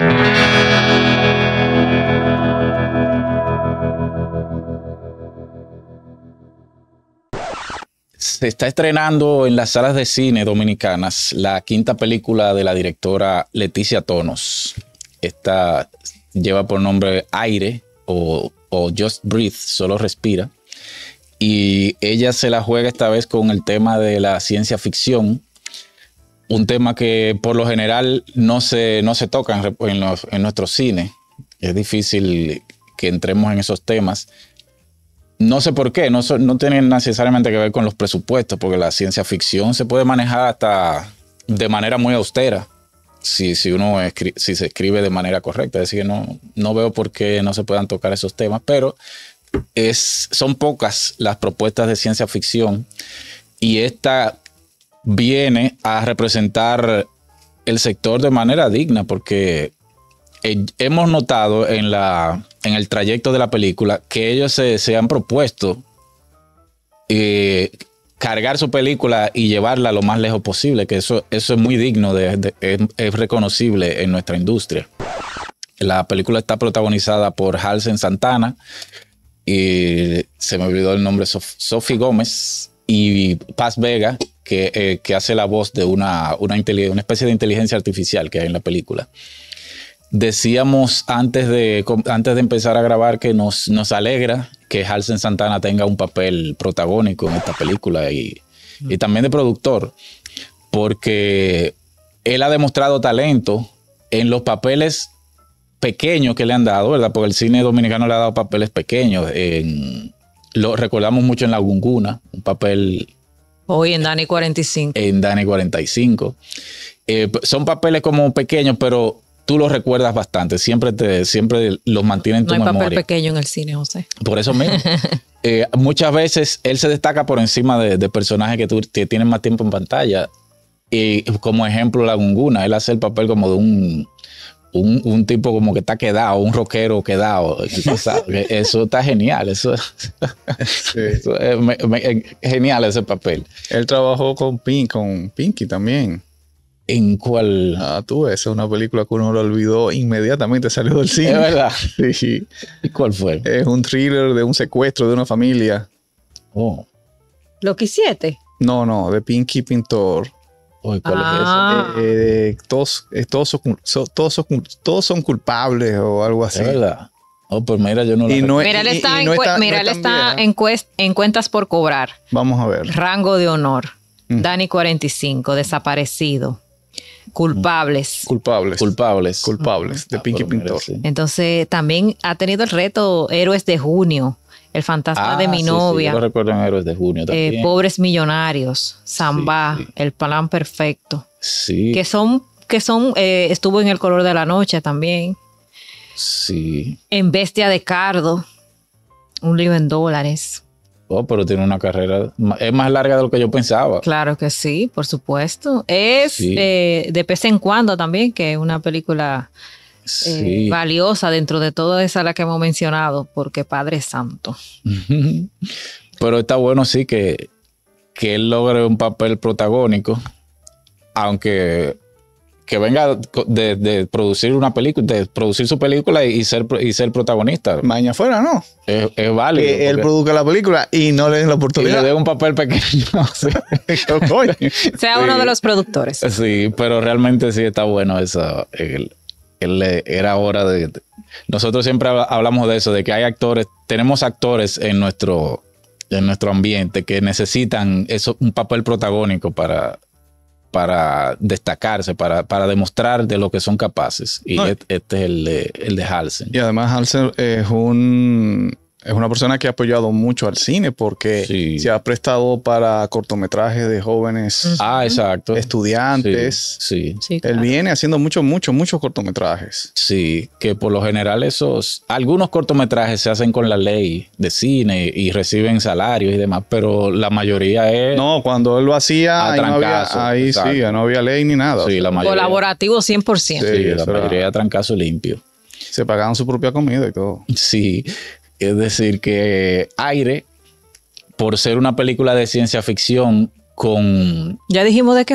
Se está estrenando en las salas de cine dominicanas la quinta película de la directora Leticia Tonos. Esta lleva por nombre Aire o Just Breathe, solo respira. Y ella se la juega esta vez con el tema de la ciencia ficción, un tema que por lo general no se toca en nuestro cine. Es difícil que entremos en esos temas. No sé por qué, no tienen necesariamente que ver con los presupuestos, porque la ciencia ficción se puede manejar hasta de manera muy austera si se escribe de manera correcta. Es decir, no veo por qué no se puedan tocar esos temas, pero son pocas las propuestas de ciencia ficción y esta viene a representar el sector de manera digna, porque hemos notado en el trayecto de la película que ellos se han propuesto cargar su película y llevarla lo más lejos posible, que eso es muy digno, es reconocible en nuestra industria. La película está protagonizada por Halsen Santana, y se me olvidó el nombre, Sophie Gómez y Paz Vega, que hace la voz de una especie de inteligencia artificial que hay en la película. Decíamos antes de empezar a grabar que nos alegra que Halsen Santana tenga un papel protagónico en esta película y también de productor, porque él ha demostrado talento en los papeles pequeños que le han dado, ¿verdad? Porque el cine dominicano le ha dado papeles pequeños. Lo recordamos mucho en La Gunguna, un papel... Hoy en Dani 45. En Dani 45. Son papeles como pequeños, pero tú los recuerdas bastante. Siempre los mantienen en tu memoria. No hay papel pequeño en el cine, José. Por eso mismo. Muchas veces él se destaca por encima de personajes que tienen más tiempo en pantalla. Como ejemplo, La Gunguna. Él hace el papel como de un tipo como que está quedado, un rockero quedado. Eso está genial. Eso es genial ese papel. Él trabajó con Pinky también. ¿En cuál? Esa es una película que uno lo olvidó inmediatamente, salió del cine. ¿Es verdad? Sí. ¿Y cuál fue? Es un thriller de un secuestro de una familia. Oh. ¿Loki 7? No, de Pinky Pintor. ¿Cuál es Todos son culpables o algo así. ¿Es verdad? Oh, pues mira, yo no la Mira, él está en cuentas por cobrar. Vamos a ver. Rango de honor. Dani 45, desaparecido. Culpables de Pinky Pintor. Sí. Entonces también ha tenido el reto Héroes de Junio, El fantasma de mi novia. Sí, yo recuerdo en Héroes de Junio también. Pobres millonarios, Zambá, Sí. El plan perfecto. Sí. Estuvo en El color de la noche también. Sí. En Bestia de Cardo, Un lío en dólares. Oh, pero tiene una carrera, es más larga de lo que yo pensaba. Claro que sí, por supuesto. Es de vez en cuando también, que es una película valiosa dentro de toda esa la que hemos mencionado, porque Padre Santo. Pero está bueno, sí, que él logre un papel protagónico, aunque que venga de producir una película, de producir su película y ser protagonista. Maña fuera, ¿no? Es válido. Que él produzca la película y no le den la Y oportunidad. le dé un papel pequeño. Sí. Sea uno de los productores. Sí, pero realmente sí está bueno eso. Era hora de... Nosotros siempre hablamos de eso, de que hay actores, tenemos actores en nuestro ambiente que necesitan un papel protagónico para destacarse, para demostrar de lo que son capaces. Y este es el de Halsen. Y además Halsen es una persona que ha apoyado mucho al cine porque se ha prestado para cortometrajes de jóvenes exacto. estudiantes. Sí. Él viene haciendo muchos cortometrajes. Sí, que por lo general algunos cortometrajes se hacen con la ley de cine y reciben salarios y demás, pero la mayoría es... No, cuando él lo hacía, no había ley ni nada. Sí, la mayoría, colaborativo 100%. Sí, la mayoría era trancazo limpio. Se pagaban su propia comida y todo. Sí. Es decir, que Aire, por ser una película de ciencia ficción con... Ya dijimos de qué va.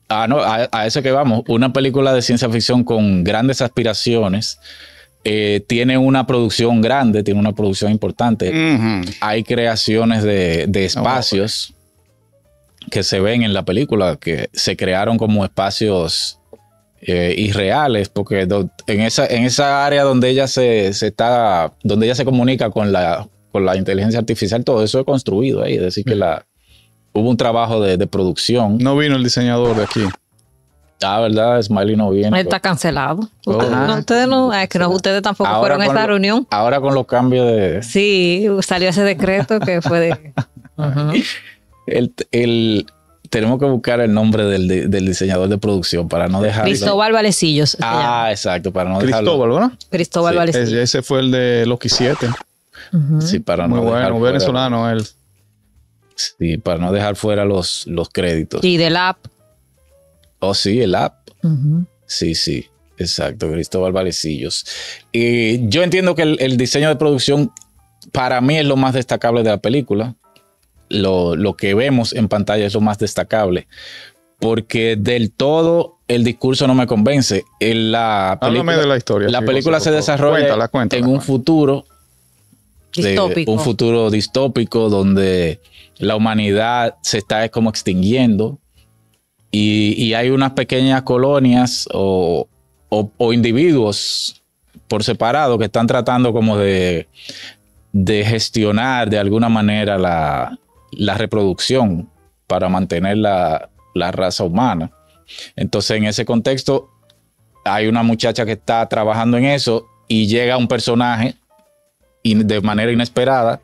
No, a eso que vamos. Una película de ciencia ficción con grandes aspiraciones tiene una producción grande, tiene una producción importante. Hay creaciones de espacios que se ven en la película, que se crearon como espacios irreales, porque en esa área donde ella donde ella se comunica con la inteligencia artificial, todo eso es construido ahí. Es decir, que hubo un trabajo de producción. No vino el diseñador de aquí. ¿Verdad? Smiley no viene. Está cancelado. Ustedes tampoco fueron a esta reunión. Ahora con los cambios de... Sí, salió ese decreto que fue de... Tenemos que buscar el nombre del diseñador de producción para no dejar... Cristóbal Valecillos. Exacto, para no Cristóbal, ¿verdad? Cristóbal Valecillos. Ese fue el de Loki 7. Sí, para no dejar fuera, venezolano él. Sí, para no dejar fuera los créditos. Y del app. Sí, el app. Sí, exacto, Cristóbal Valecillos. Y yo entiendo que el diseño de producción para mí es lo más destacable de la película. Lo que vemos en pantalla es lo más destacable, porque del todo el discurso no me convence. Háblame de la historia. La película se desarrolla en un futuro distópico. Un futuro distópico donde la humanidad se está como extinguiendo y hay unas pequeñas colonias o individuos por separado que están tratando como de gestionar de alguna manera la reproducción para mantener la raza humana. Entonces, en ese contexto, hay una muchacha que está trabajando en eso y llega un personaje de manera inesperada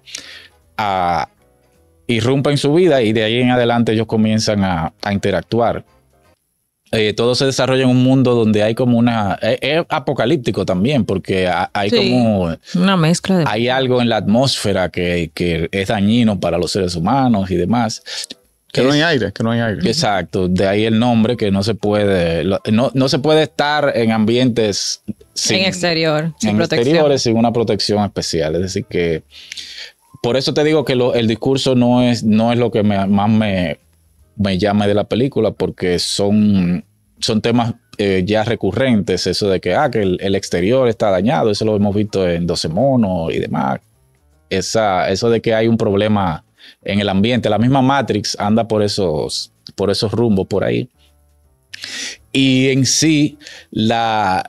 irrumpe en su vida y de ahí en adelante ellos comienzan a interactuar. Todo se desarrolla en un mundo donde hay como es apocalíptico también, porque hay como una mezcla hay algo en la atmósfera que es dañino para los seres humanos y demás. No hay aire. Exacto, de ahí el nombre, que no se puede estar en ambientes en exteriores sin una protección especial. Es decir que por eso te digo que el discurso no es lo que más me llama de la película, porque son temas ya recurrentes, eso de que el exterior está dañado, eso lo hemos visto en 12 monos y demás. Eso de que hay un problema en el ambiente, la misma Matrix anda por esos rumbos por ahí. Y en sí, la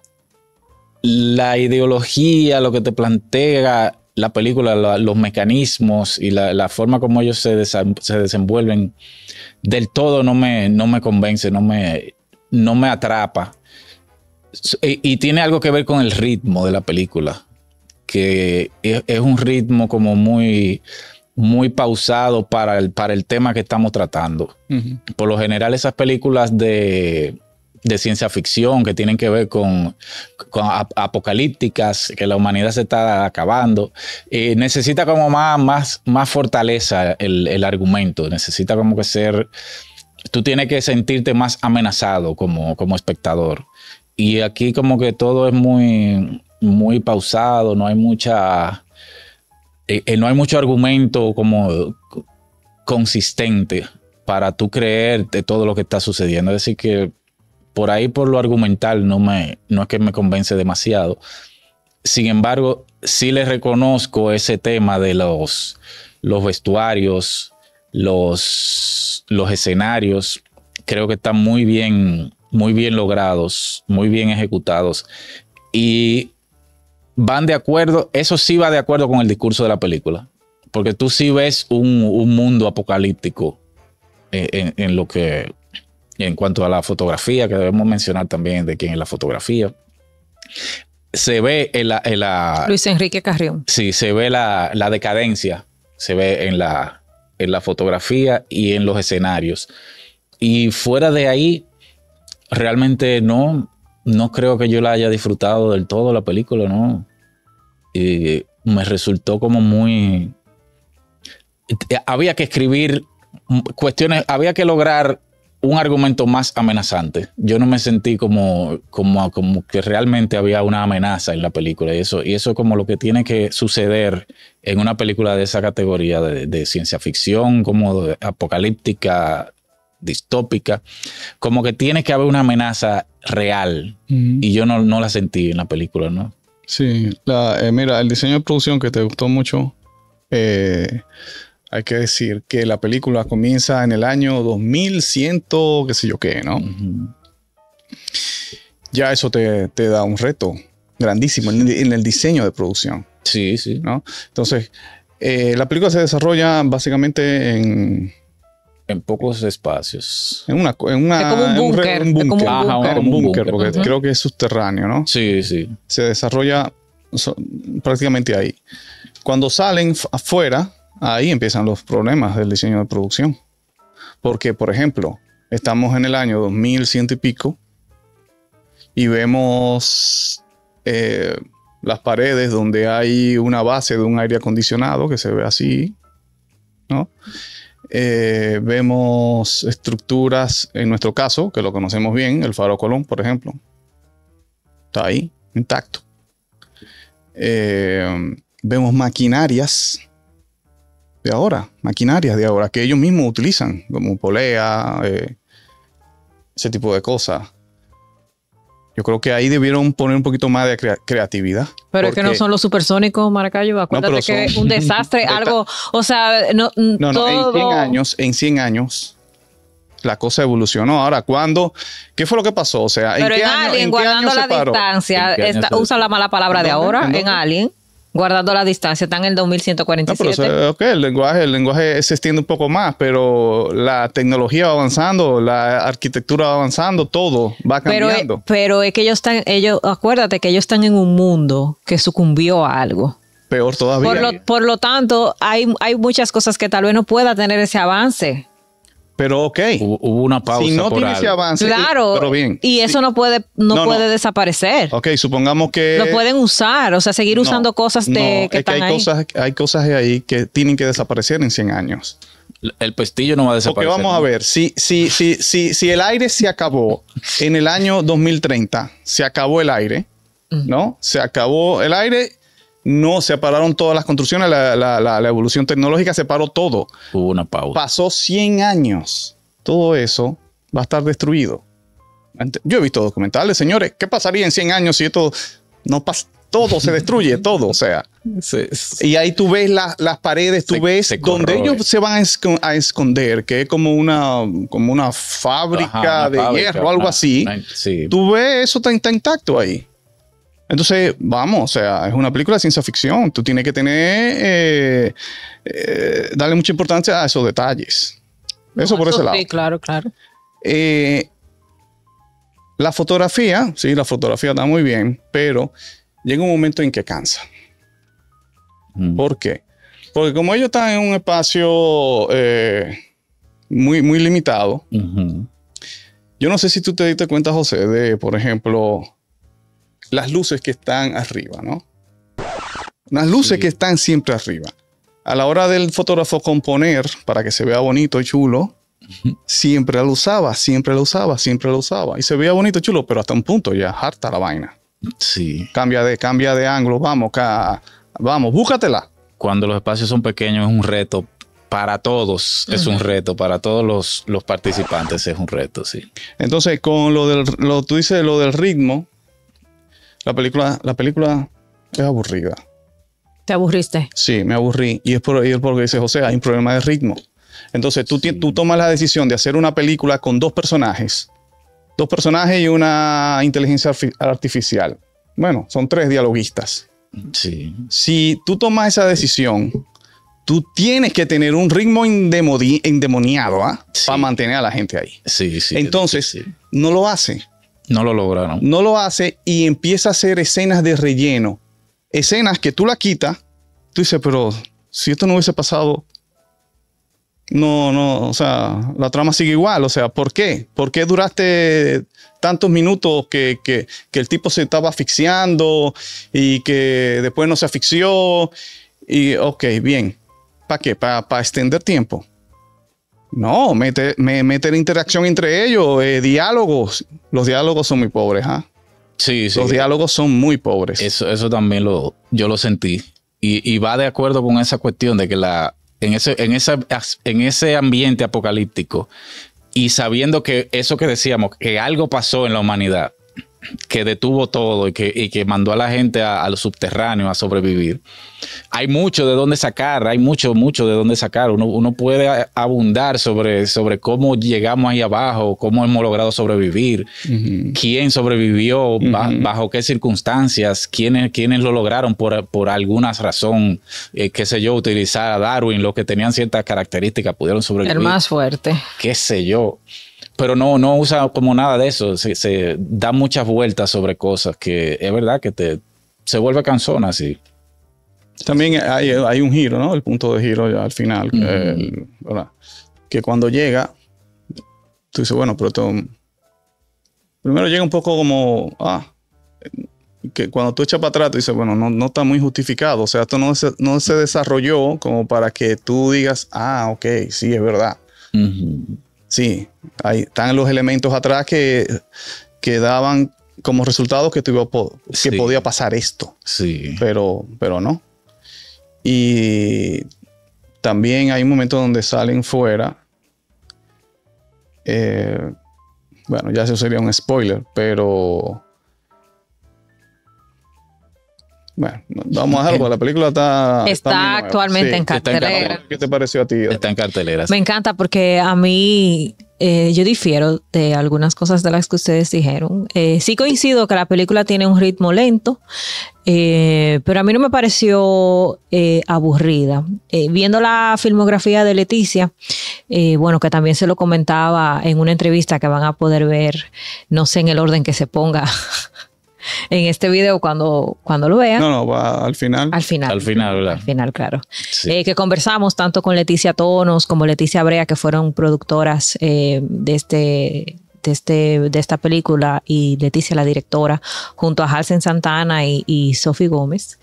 ideología, lo que te plantea la película, los mecanismos y la forma como ellos se desenvuelven, del todo no me convence, no me atrapa. Y tiene algo que ver con el ritmo de la película, que es un ritmo como muy, muy pausado para el tema que estamos tratando. Por lo general, esas películas de ciencia ficción que tienen que ver con apocalípticas, que la humanidad se está acabando, necesita como más fortaleza el argumento, necesita como que tú tienes que sentirte más amenazado como espectador. Y aquí como que todo es muy, muy pausado, no hay mucho argumento como consistente para tú creerte todo lo que está sucediendo. Es decir que por ahí, por lo argumental, no es que me convence demasiado. Sin embargo, sí le reconozco ese tema de los vestuarios, los escenarios. Creo que están muy bien logrados, muy bien ejecutados. Y van de acuerdo, eso sí va de acuerdo con el discurso de la película. Porque tú sí ves un mundo apocalíptico en cuanto a la fotografía, que debemos mencionar también de quién es la fotografía. Se ve Luis Enrique Carrión. Sí, se ve la decadencia, se ve en la fotografía y en los escenarios. Y fuera de ahí, realmente no creo que yo la haya disfrutado del todo la película, no. Y me resultó como muy... Había que escribir cuestiones, había que lograr un argumento más amenazante. Yo no me sentí como que realmente había una amenaza en la película. Y eso es como lo que tiene que suceder en una película de esa categoría de ciencia ficción, como apocalíptica, distópica, como que tiene que haber una amenaza real. Y yo no la sentí en la película, ¿no? Sí, mira, el diseño de producción que te gustó mucho, hay que decir que la película comienza en el año 2100, qué sé yo qué, ¿no? Ya eso te da un reto grandísimo en el diseño de producción. Sí, sí. ¿No? Entonces, la película se desarrolla básicamente en pocos espacios. Es como un búnker. Un búnker, porque creo que es subterráneo, ¿no? Sí, sí. Se desarrolla prácticamente ahí. Cuando salen afuera, ahí empiezan los problemas del diseño de producción. Porque, por ejemplo, estamos en el año 2100 y pico y vemos las paredes donde hay una base de un aire acondicionado que se ve así, ¿no? Vemos estructuras, en nuestro caso, que lo conocemos bien, el Faro Colón, por ejemplo. Está ahí, intacto. Vemos maquinarias de ahora, que ellos mismos utilizan, como polea, ese tipo de cosas. Yo creo que ahí debieron poner un poquito más de creatividad. Pero es que no son los supersónicos, Maracayo. Acuérdate que es un desastre, algo, o sea, todo... en 100 años la cosa evolucionó. Ahora, ¿qué fue lo que pasó? O sea, pero en Alien, guardando la distancia, usa la mala palabra de ahora, en Alien. Guardando la distancia, está en el 2147. No, pero el lenguaje se extiende un poco más, pero la tecnología va avanzando, la arquitectura va avanzando, todo va cambiando. Pero es que acuérdate que ellos están en un mundo que sucumbió a algo. Peor todavía. Por lo tanto, hay muchas cosas que tal vez no pueda tener ese avance. Pero ok. Hubo una pausa. Si no tiene ese avance. Claro. Pero bien. Y eso no puede desaparecer. Ok, supongamos que... Lo pueden usar, o sea, seguir usando cosas que están ahí. Hay cosas ahí que tienen que desaparecer en 100 años. El pestillo no va a desaparecer. Porque vamos a ver, si el aire se acabó en el año 2030, se acabó el aire, ¿no? Se acabó el aire... No, se pararon todas las construcciones, la evolución tecnológica se paró todo. Hubo una pausa. Pasó 100 años. Todo eso va a estar destruido. Yo he visto documentales, señores. ¿Qué pasaría en 100 años si esto no pasa? Todo se destruye, todo, o sea. Y ahí tú ves las paredes, tú ves donde ellos se van a esconder, que es como una fábrica de hierro, algo así. Sí. Tú ves eso está intacto ahí. Entonces, vamos, o sea, es una película de ciencia ficción. Tú tienes que darle mucha importancia a esos detalles. Eso por ese lado. Sí, claro. La fotografía está muy bien, pero llega un momento en que cansa. ¿Por qué? Porque como ellos están en un espacio muy, muy limitado, yo no sé si tú te diste cuenta, José, de, por ejemplo... las luces que están arriba, ¿no? Las luces que están siempre arriba. A la hora del fotógrafo componer, para que se vea bonito y chulo, siempre lo usaba. Y se veía bonito y chulo, pero hasta un punto ya harta la vaina. Sí. Cambia de ángulo, vamos, búscatela. Cuando los espacios son pequeños es un reto. Para todos es un reto, para todos los participantes es un reto, sí. Entonces, con tú dices lo del ritmo, la película es aburrida. ¿Te aburriste? Sí, me aburrí. Y es porque dice José, hay un problema de ritmo. Entonces tú tomas la decisión de hacer una película con dos personajes y una inteligencia artificial. Bueno, son 3 dialoguistas. Sí. Si tú tomas esa decisión, tú tienes que tener un ritmo endemoniado para mantener a la gente ahí. Sí. Entonces, no lo hace. No lo lograron. No lo hace y empieza a hacer escenas de relleno. Escenas que tú la quitas. Tú dices, pero si esto no hubiese pasado, o sea, la trama sigue igual. O sea, ¿por qué? ¿Por qué duraste tantos minutos que el tipo se estaba asfixiando y que después no se asfixió? Y, ok, bien. ¿Para qué? ¿Para extender tiempo? No, meter interacción entre ellos, diálogos. Los diálogos son muy pobres, Sí. Los diálogos son muy pobres. Eso también yo lo sentí. Y va de acuerdo con esa cuestión de que en ese ambiente apocalíptico y sabiendo que eso que decíamos, que algo pasó en la humanidad, que detuvo todo y que mandó a la gente a los subterráneos a sobrevivir. Hay mucho de dónde sacar, hay mucho de dónde sacar. Uno puede abundar sobre cómo llegamos ahí abajo, cómo hemos logrado sobrevivir, quién sobrevivió, bajo qué circunstancias, quiénes lo lograron por alguna razón, qué sé yo, utilizar a Darwin, los que tenían ciertas características pudieron sobrevivir. El más fuerte. Qué sé yo. Pero no usa como nada de eso. Se da muchas vueltas sobre cosas que es verdad que se vuelve cansona así. También hay un giro, ¿no? El punto de giro ya al final. ¿Verdad? Que cuando llega, tú dices, bueno, pero primero llega un poco como, que cuando tú echas para atrás, tú dices, bueno, no está muy justificado. O sea, esto no se desarrolló como para que tú digas, ok, sí, es verdad. Sí, ahí están los elementos atrás que daban como resultado que podía pasar esto. Sí. Pero no. Y también hay un momento donde salen fuera. Bueno, ya eso sería un spoiler, pero bueno, vamos a dejarlo. La película está actualmente en cartelera. ¿Qué te pareció a ti? Está en cartelera. Me encanta porque a mí yo difiero de algunas cosas de las que ustedes dijeron. Sí coincido que la película tiene un ritmo lento, pero a mí no me pareció aburrida. Viendo la filmografía de Leticia, bueno, que también se lo comentaba en una entrevista que van a poder ver, no sé en el orden que se ponga en este video cuando lo vean. No, va al final. Al final, ¿verdad? Al final, claro. Sí. Que conversamos tanto con Leticia Tonos como Leticia Brea, que fueron productoras de esta película, y Leticia, la directora, junto a Halsen Santana y Sophie Gómez.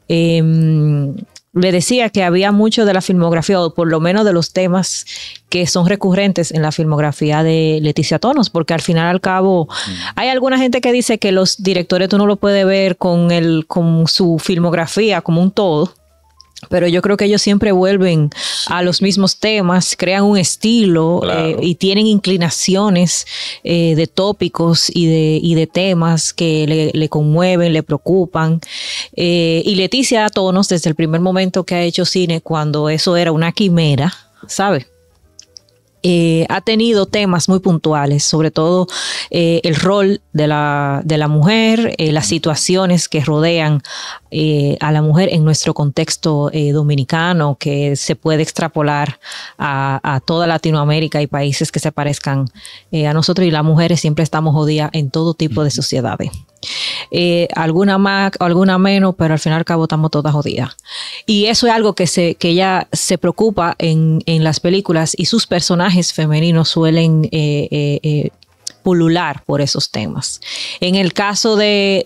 Le decía que había mucho de la filmografía, o por lo menos de los temas que son recurrentes en la filmografía de Leticia Tonos, porque al final al cabo hay alguna gente que dice que los directores tú no lo puedes ver con su filmografía como un todo, pero yo creo que ellos siempre vuelven a los mismos temas, crean un estilo, claro, y tienen inclinaciones de tópicos y de temas que le conmueven, le preocupan. Y Leticia Tonos, desde el primer momento que ha hecho cine, cuando eso era una quimera, ¿sabe? Ha tenido temas muy puntuales, sobre todo el rol de la mujer, las situaciones que rodean a la mujer en nuestro contexto dominicano, que se puede extrapolar a toda Latinoamérica y países que se parezcan a nosotros, y las mujeres siempre estamos jodidas en todo tipo de sociedades. Alguna más, alguna menos, pero al fin y al cabo estamos todas jodidas. Y eso es algo que ella se preocupa en las películas, y sus personajes femeninos suelen pulular por esos temas. En el caso de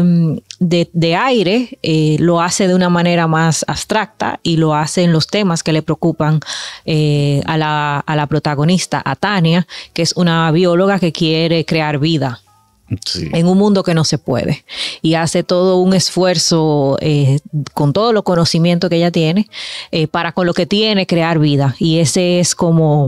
Aire, lo hace de una manera más abstracta, y lo hace en los temas que le preocupan a la protagonista, a Tania, que es una bióloga que quiere crear vida. Sí. En un mundo que no se puede, y hace todo un esfuerzo con todo los conocimientos que ella tiene para, con lo que tiene, crear vida, y ese es como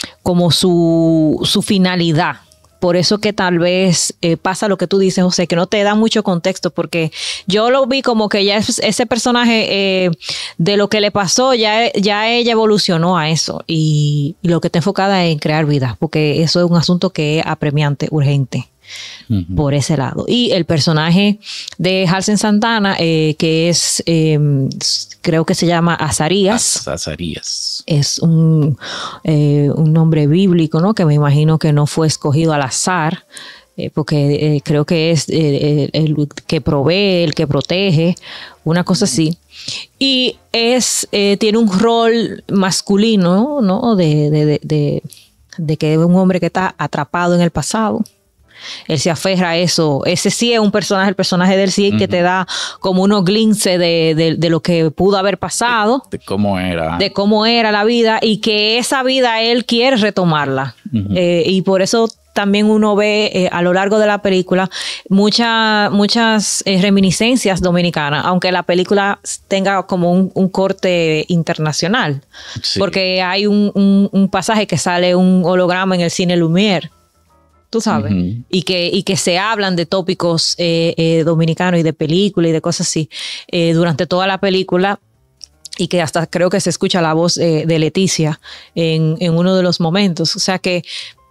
su finalidad. Por eso que tal vez pasa lo que tú dices, José, que no te da mucho contexto, porque yo lo vi como que ya ese personaje de lo que le pasó, ya ella evolucionó a eso, y lo que está enfocada es en crear vida, porque eso es un asunto que es apremiante, urgente. Por ese lado. Y el personaje de Halsen Santana, que es, creo que se llama Azarías. Azarías. Es un nombre bíblico, ¿no? Que me imagino que no fue escogido al azar, porque creo que es el que provee, el que protege, una cosa así. Y tiene un rol masculino, ¿no? De que es un hombre que está atrapado en el pasado. Él se aferra a eso. Ese sí es un personaje, el personaje del sí, que te da como unos glinces de lo que pudo haber pasado. De cómo era. De cómo era la vida, y que esa vida él quiere retomarla. Y por eso también uno ve a lo largo de la película muchas reminiscencias dominicanas, aunque la película tenga como un corte internacional. Sí. Porque hay un pasaje que sale un holograma en el cine Lumière, tú sabes, y que se hablan de tópicos dominicanos y de películas y de cosas así durante toda la película, y que hasta creo que se escucha la voz de Leticia en uno de los momentos. O sea que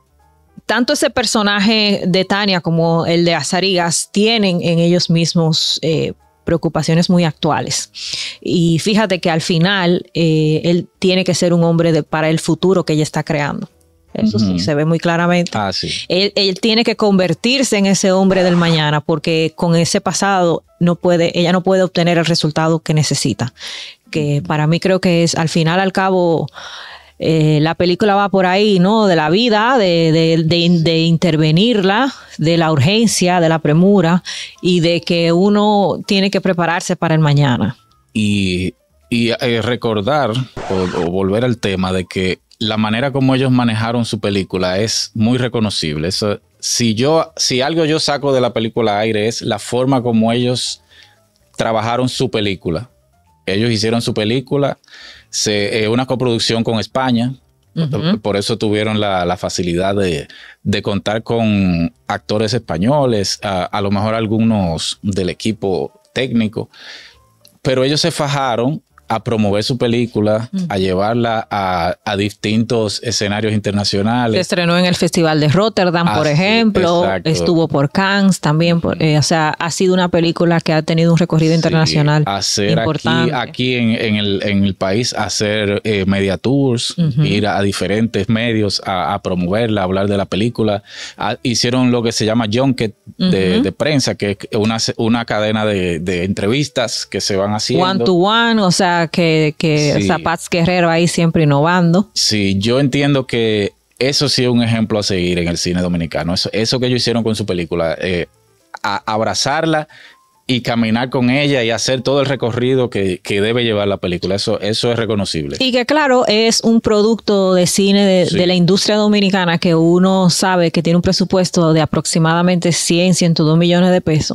tanto ese personaje de Tania como el de Azarigas tienen en ellos mismos preocupaciones muy actuales. Y fíjate que al final él tiene que ser un hombre para el futuro que ella está creando. Eso sí, se ve muy claramente. Sí. Él tiene que convertirse en ese hombre del mañana, porque con ese pasado ella no puede obtener el resultado que necesita. Que para mí creo que es, al final, al cabo, la película va por ahí, ¿no? De la vida, de intervenirla, de la urgencia, de la premura, y de que uno tiene que prepararse para el mañana. Y recordar o volver al tema de que la manera como ellos manejaron su película es muy reconocible. Eso, si algo yo saco de la película Aire es la forma como ellos trabajaron su película. Ellos hicieron su película, una coproducción con España. Por eso tuvieron la facilidad de contar con actores españoles, a lo mejor algunos del equipo técnico. Pero ellos se fajaron a promover su película, a llevarla a distintos escenarios internacionales. Se estrenó en el Festival de Rotterdam, por ejemplo. Exacto. Estuvo por Cannes también. O sea, ha sido una película que ha tenido un recorrido internacional importante. Aquí en el país, hacer media tours, ir a diferentes medios a promoverla, a hablar de la película. Hicieron lo que se llama junket de prensa, que es una cadena de entrevistas que se van haciendo. One to one, o sea, que sí. Zapats Guerrero ahí siempre innovando. Sí, yo entiendo que eso sí es un ejemplo a seguir en el cine dominicano. Eso que ellos hicieron con su película, abrazarla y caminar con ella y hacer todo el recorrido que debe llevar la película. Eso es reconocible. Y que claro, es un producto de cine de la industria dominicana que uno sabe que tiene un presupuesto de aproximadamente 102 millones de pesos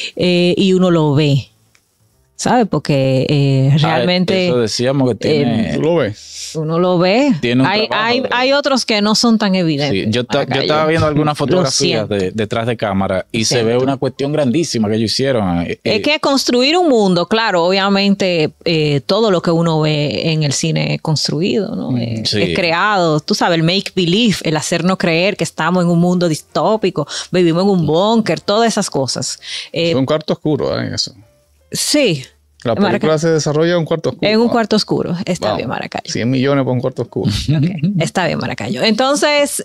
y uno lo ve. ¿Sabe? Porque realmente... Eso decíamos que tiene... ¿Tú lo ves? Uno lo ve. Tiene hay otros que no son tan evidentes. Sí, yo estaba viendo algunas fotografías detrás de cámara y se ve una cuestión grandísima que ellos hicieron. Es que construir un mundo, claro, obviamente todo lo que uno ve en el cine es construido, ¿no? Es creado. Tú sabes, el make believe, el hacernos creer que estamos en un mundo distópico, vivimos en un búnker, todas esas cosas. Es un cuarto oscuro, eso. Sí. La película se desarrolla en un cuarto oscuro. En un cuarto oscuro. Está bien, Maracayo. 100 millones por un cuarto oscuro. Okay. Está bien, Maracayo. Entonces,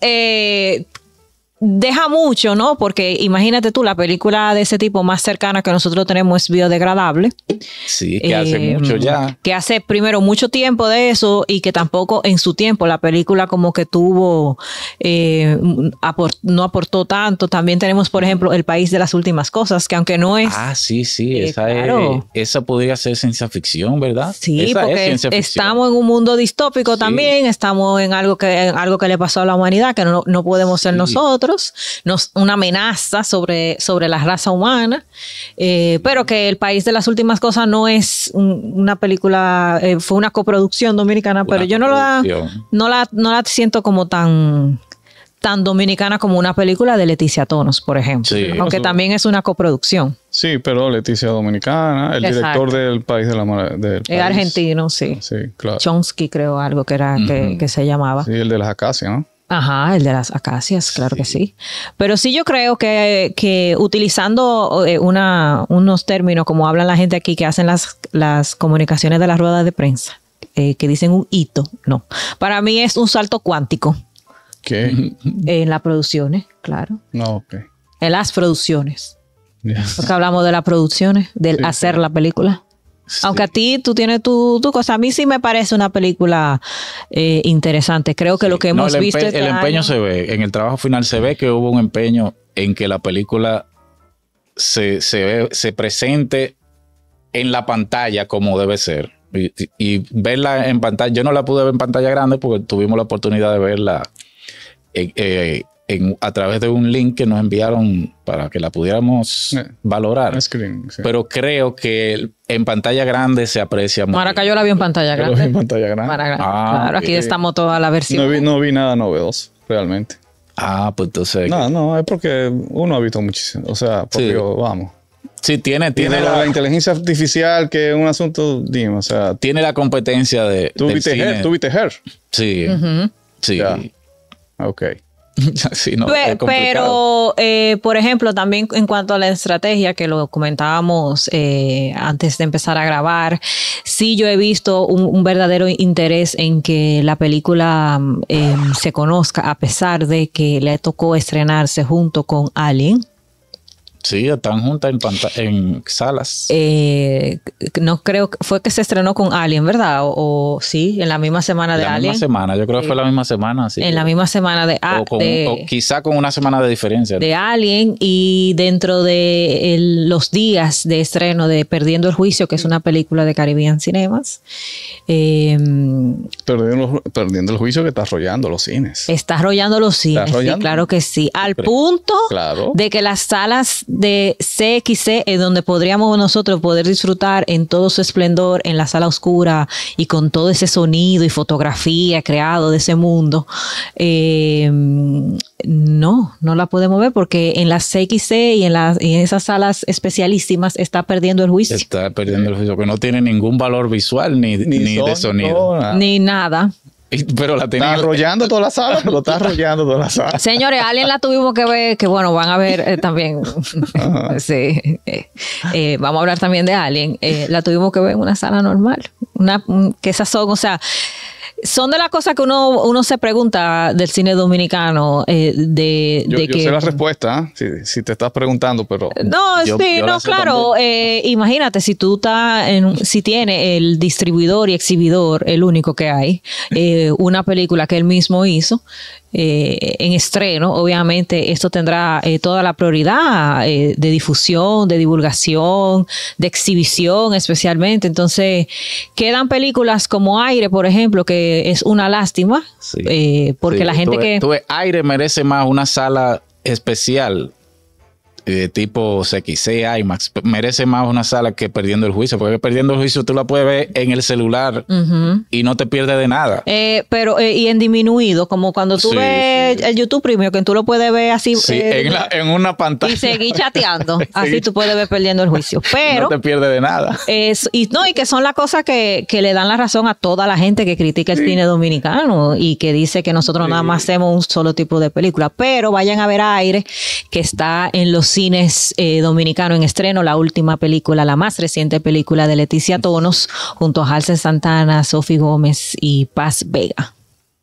deja mucho, ¿no? Porque imagínate tú, la película de ese tipo más cercana que nosotros tenemos es Biodegradable. Sí, que hace mucho ya. Que hace primero mucho tiempo de eso y que tampoco en su tiempo la película como que tuvo, no aportó tanto. También tenemos, por ejemplo, El País de las Últimas Cosas, que aunque no es... Sí. Esa podría ser ciencia ficción, ¿verdad? Sí, esa porque estamos en un mundo distópico también, estamos en algo que le pasó a la humanidad, que no podemos ser nosotros. Una amenaza sobre la raza humana, pero que El País de las Últimas Cosas no es una película, fue una coproducción dominicana, pero yo no la siento como tan dominicana como una película de Leticia Tonos, por ejemplo, aunque también es una coproducción. Sí, pero Leticia dominicana, el director del País de la es argentino, sí. Sí, claro. Chomsky, creo, algo que era que se llamaba. Sí, el de las acacias, ¿no? Ajá, el de las acacias, claro que sí. Pero sí yo creo que utilizando unos términos como hablan la gente aquí que hacen las comunicaciones de las ruedas de prensa, que dicen un hito, no. Para mí es un salto cuántico. ¿Qué? En las producciones, claro. No, ok. En las producciones. Yeah. Porque hablamos de las producciones, del hacer la película. Sí. Aunque a ti tú tienes tu cosa. A mí sí me parece una película interesante. Creo que lo que hemos visto el empeño se ve. En el trabajo final se ve que hubo un empeño en que la película se presente en la pantalla como debe ser. Y verla en pantalla. Yo no la pude ver en pantalla grande porque tuvimos la oportunidad de verla a través de un link que nos enviaron para que la pudiéramos valorar. Screen, sí. Pero creo que en pantalla grande se aprecia mucho. Maraca, yo la vi en pantalla grande. Yo la vi en pantalla grande. Claro, aquí estamos toda la versión. No vi nada novedoso, realmente. Pues entonces... No, es porque uno ha visto muchísimo. O sea, porque vamos. Sí, tiene la inteligencia artificial, que es un asunto, dime, o sea... Tiene la competencia de... ¿Tú viste Her? Sí, sí. Ya. Ok. Sí, no, pero, por ejemplo, también en cuanto a la estrategia, que lo comentábamos antes de empezar a grabar, sí yo he visto un verdadero interés en que la película se conozca, a pesar de que le tocó estrenarse junto con Alien. Sí, están juntas en salas. No creo que fue que se estrenó con Alien, ¿verdad? O sí, en la misma semana de Alien. La misma semana, yo creo que fue la misma semana. Sí, en la misma semana de o quizá con una semana de diferencia. De Alien, y dentro de los días de estreno de Perdiendo el Juicio, que es una película de Caribbean Cinemas. Perdiendo el Juicio, que está arrollando los cines. Está arrollando los cines, sí, claro que sí. Al punto de que las salas de CXC, en donde podríamos nosotros poder disfrutar en todo su esplendor en la sala oscura y con todo ese sonido y fotografía creado de ese mundo, no la podemos ver porque en las CXC y en esas salas especialísimas está Perdiendo el Juicio. Está Perdiendo el Juicio, que no tiene ningún valor visual ni de sonido. Ni nada. Pero la tenía... Está arrollando toda la sala, pero está arrollando toda la sala. Señores, Alien la tuvimos que ver, que bueno, van a ver también. Sí. Vamos a hablar también de Alien. La tuvimos que ver en una sala normal. Que esas son, o sea, son de las cosas que uno se pregunta del cine dominicano. Yo sé la respuesta, si te estás preguntando, pero... Claro. Imagínate, si tú si tiene el distribuidor y exhibidor, el único que hay, una película que él mismo hizo, en estreno, obviamente esto tendrá toda la prioridad de difusión, de divulgación, de exhibición especialmente. Entonces quedan películas como Aire, por ejemplo, que es una lástima, porque la gente Aire merece más una sala especial tipo CXC, IMAX, merece más una sala que Perdiendo el Juicio, porque Perdiendo el Juicio tú la puedes ver en el celular y no te pierdes de nada. Pero y en disminuido, como cuando tú ves el YouTube Premium, que tú lo puedes ver así en una pantalla y seguir chateando. Así tú puedes ver Perdiendo el Juicio, pero no te pierdes de nada. Y que son las cosas que le dan la razón a toda la gente que critica el cine dominicano y que dice que nosotros nada más hacemos un solo tipo de película. Pero vayan a ver Aire, que está en los cines dominicanos en estreno, la última película, la más reciente película de Leticia Tonos, junto a Halsen Santana, Sophie Gómez y Paz Vega.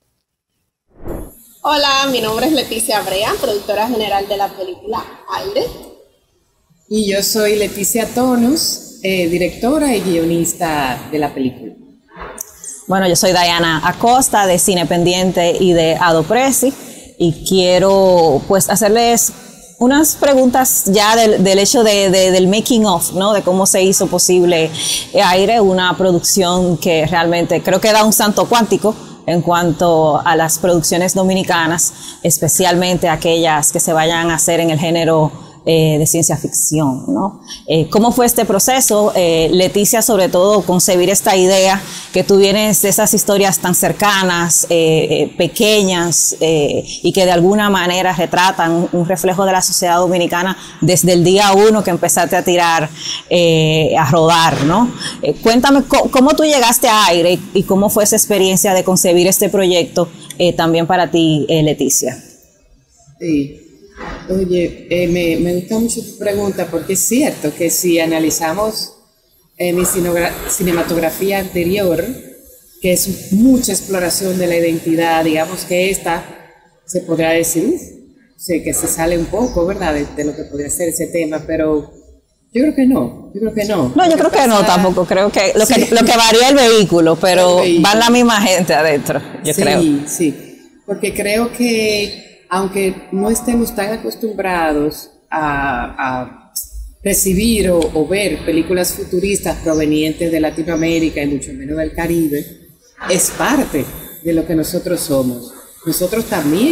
Hola, mi nombre es Leticia Brea, productora general de la película Aire. Y yo soy Leticia Tonos, directora y guionista de la película. Bueno, yo soy Diana Acosta, de Cine Pendiente y de Adopresi, y quiero pues hacerles unas preguntas ya del hecho del making of, ¿no? De cómo se hizo posible Aire, una producción que realmente creo que da un salto cuántico en cuanto a las producciones dominicanas, especialmente aquellas que se vayan a hacer en el género de ciencia ficción, ¿no? ¿Cómo fue este proceso, Leticia, sobre todo concebir esta idea que tú vienes de esas historias tan cercanas, pequeñas, y que de alguna manera retratan un reflejo de la sociedad dominicana desde el día uno que empezaste a tirar, a rodar, ¿no? Cuéntame cómo tú llegaste a Aire y cómo fue esa experiencia de concebir este proyecto también para ti, Leticia. Sí. Oye, me gusta mucho tu pregunta, porque es cierto que si analizamos mi cinematografía anterior, que es mucha exploración de la identidad, digamos que esta se podrá decir, sé que se sale un poco, ¿verdad?, de lo que podría ser ese tema, pero yo creo que no. No, yo creo que no tampoco, creo que lo que varía el vehículo, pero va la misma gente adentro, yo creo. Sí, porque creo que aunque no estemos tan acostumbrados a recibir o ver películas futuristas provenientes de Latinoamérica y mucho menos del Caribe, es parte de lo que nosotros somos. Nosotros también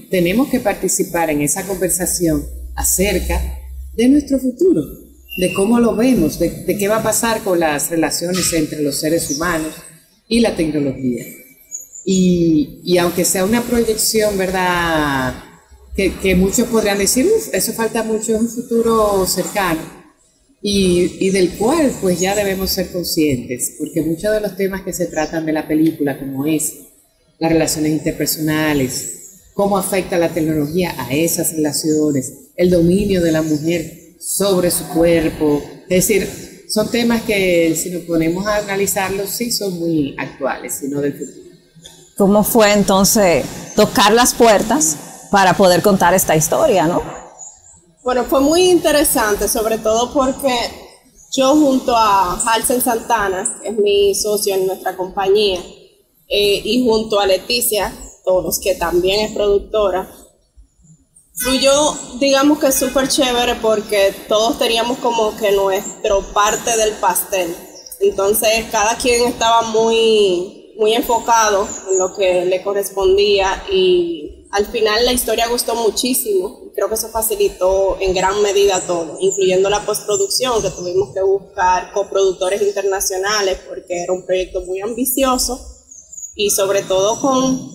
tenemos que participar en esa conversación acerca de nuestro futuro, de cómo lo vemos, de qué va a pasar con las relaciones entre los seres humanos y la tecnología. Y aunque sea una proyección, ¿verdad?, que muchos podrían decir, eso falta mucho, es un futuro cercano, y del cual pues ya debemos ser conscientes, porque muchos de los temas que se tratan de la película, como es las relaciones interpersonales, cómo afecta la tecnología a esas relaciones, el dominio de la mujer sobre su cuerpo, es decir, son temas que si nos ponemos a analizarlos sí son muy actuales, sino del futuro. ¿Cómo fue entonces tocar las puertas para poder contar esta historia, no? Bueno, fue muy interesante, sobre todo porque yo junto a Halsen Santana, que es mi socio en nuestra compañía, y junto a Leticia Tonos, que también es productora, fluyó, digamos que súper chévere porque todos teníamos como que nuestro parte del pastel. Entonces cada quien estaba muy enfocado en lo que le correspondía y al final la historia gustó muchísimo. Creo que eso facilitó en gran medida todo, incluyendo la postproducción, que tuvimos que buscar coproductores internacionales porque era un proyecto muy ambicioso y sobre todo con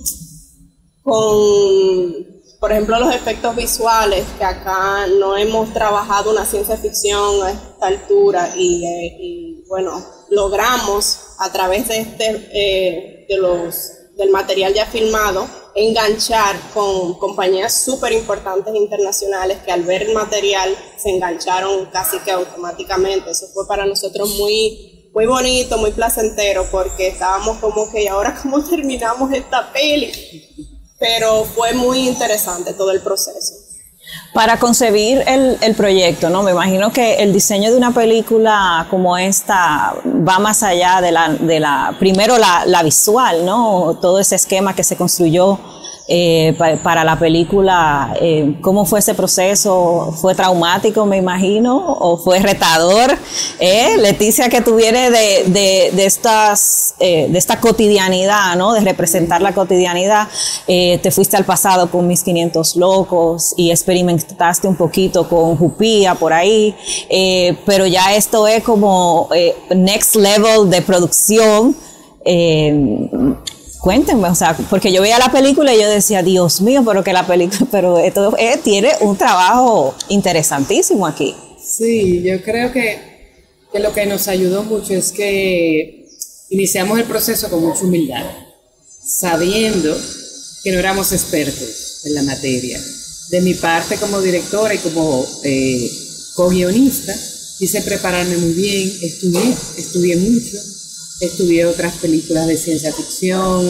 por ejemplo, los efectos visuales, que acá no hemos trabajado una ciencia ficción a esta altura y bueno, logramos a través de del material ya filmado enganchar con compañías súper importantes internacionales que al ver el material se engancharon casi que automáticamente. Eso fue para nosotros muy bonito, muy placentero, porque estábamos como que, ¿y ahora cómo terminamos esta peli? Pero fue muy interesante todo el proceso. Para concebir el proyecto, ¿no? Me imagino que el diseño de una película como esta va más allá primero la visual, ¿no? Todo ese esquema que se construyó para la película. ¿Cómo fue ese proceso? ¿Fue traumático, me imagino? ¿O fue retador? Leticia, que tú vienes de esta cotidianidad, ¿no? De representar la cotidianidad. Te fuiste al pasado con Mis 500 Locos y experimentaste un poquito con Jupía por ahí, pero ya esto es como next level de producción. Cuéntenme, o sea, porque yo veía la película y yo decía, Dios mío, pero esto tiene un trabajo interesantísimo aquí. Sí, yo creo que lo que nos ayudó mucho es que iniciamos el proceso con mucha humildad, sabiendo que no éramos expertos en la materia. De mi parte como directora y como co-guionista, quise prepararme muy bien, estudié mucho. Estudié otras películas de ciencia ficción,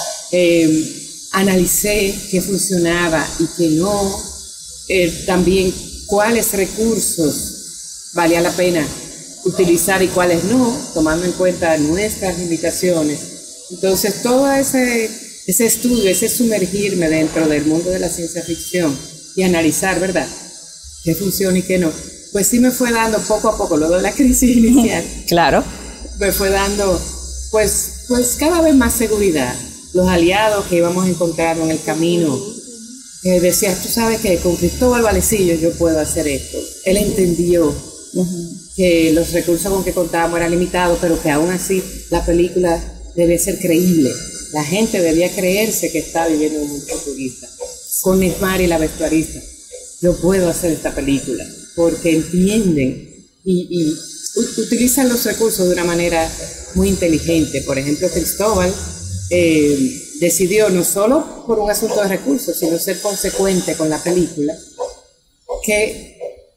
analicé qué funcionaba y qué no, también cuáles recursos valía la pena utilizar y cuáles no, tomando en cuenta nuestras limitaciones. Entonces todo ese estudio, ese sumergirme dentro del mundo de la ciencia ficción y analizar, ¿verdad?, qué funciona y qué no, pues sí me fue dando poco a poco, luego de la crisis inicial. Claro. Me fue dando pues cada vez más seguridad. Los aliados que íbamos encontrando en el camino, decías, tú sabes que con Cristóbal Valecillo yo puedo hacer esto. Él entendió que los recursos con que contábamos eran limitados, pero que aún así la película debía ser creíble. La gente debía creerse que está viviendo en un mundo futurista. Con Nesmari, la vestuarista, yo puedo hacer esta película, porque entienden y utilizan los recursos de una manera muy inteligente. Por ejemplo, Cristóbal decidió, no solo por un asunto de recursos, sino ser consecuente con la película, que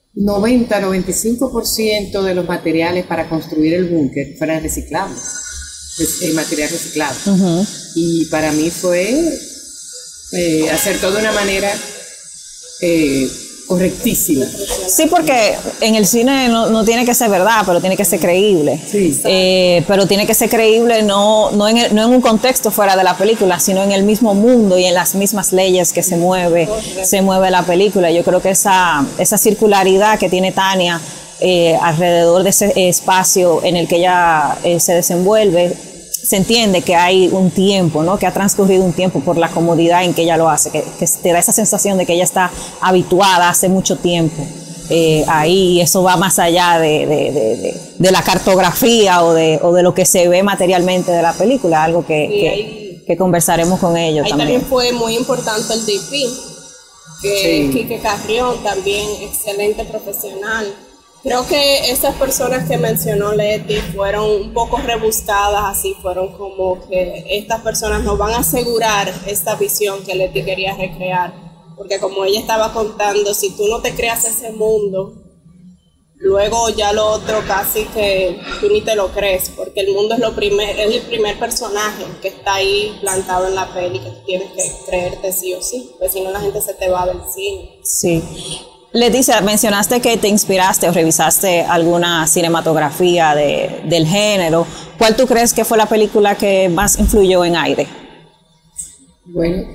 90-95% de los materiales para construir el búnker fueran reciclables, el material reciclado. Y para mí fue hacer todo de una manera correctísima. Sí, porque en el cine no tiene que ser verdad, pero tiene que ser creíble. Sí. Pero tiene que ser creíble no en un contexto fuera de la película, sino en el mismo mundo y en las mismas leyes que se mueve la película. Yo creo que esa circularidad que tiene Tania alrededor de ese espacio en el que ella se desenvuelve se entiende que hay un tiempo, ¿no? Que ha transcurrido un tiempo por la comodidad en que ella lo hace, que te da esa sensación de que ella está habituada hace mucho tiempo ahí, y eso va más allá de la cartografía o de lo que se ve materialmente de la película, algo que conversaremos con ellos también. Ahí también fue muy importante el DP, que Quique Carrión, también excelente profesional. Creo que esas personas que mencionó Leti fueron un poco rebuscadas, así fueron como que estas personas nos van a asegurar esta visión que Leti quería recrear, porque como ella estaba contando, si tú no te creas ese mundo, luego ya lo otro casi que tú ni te lo crees, porque el mundo es el primer personaje que está ahí plantado en la peli, que tú tienes que creerte sí o sí, pues si no la gente se te va del cine. Sí. Leticia, mencionaste que te inspiraste o revisaste alguna cinematografía del género. ¿Cuál tú crees que fue la película que más influyó en Aire? Bueno,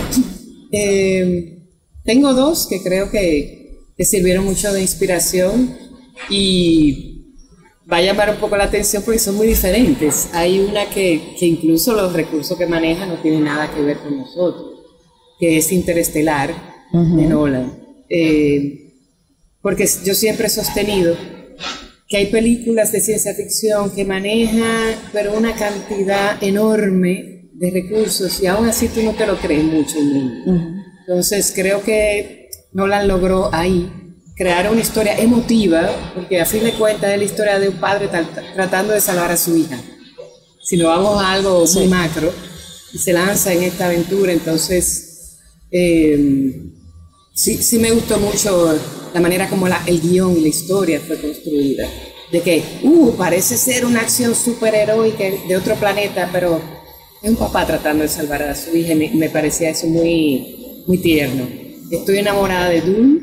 tengo dos que creo que sirvieron mucho de inspiración y va a llamar un poco la atención porque son muy diferentes. Hay una que incluso los recursos que maneja no tienen nada que ver con nosotros, que es Interestelar, de Nolan. Porque yo siempre he sostenido que hay películas de ciencia ficción que manejan pero una cantidad enorme de recursos y aún así tú no te lo crees mucho. Entonces creo que Nolan logró ahí crear una historia emotiva, porque a fin de cuentas es la historia de un padre tratando de salvar a su hija. Si lo vamos a algo muy macro y se lanza en esta aventura, entonces sí me gustó mucho la manera como el guión y la historia fue construida. De que, parece ser una acción superheroica de otro planeta, pero es un papá tratando de salvar a su hija. Me parecía eso muy, muy tierno. Estoy enamorada de Dune.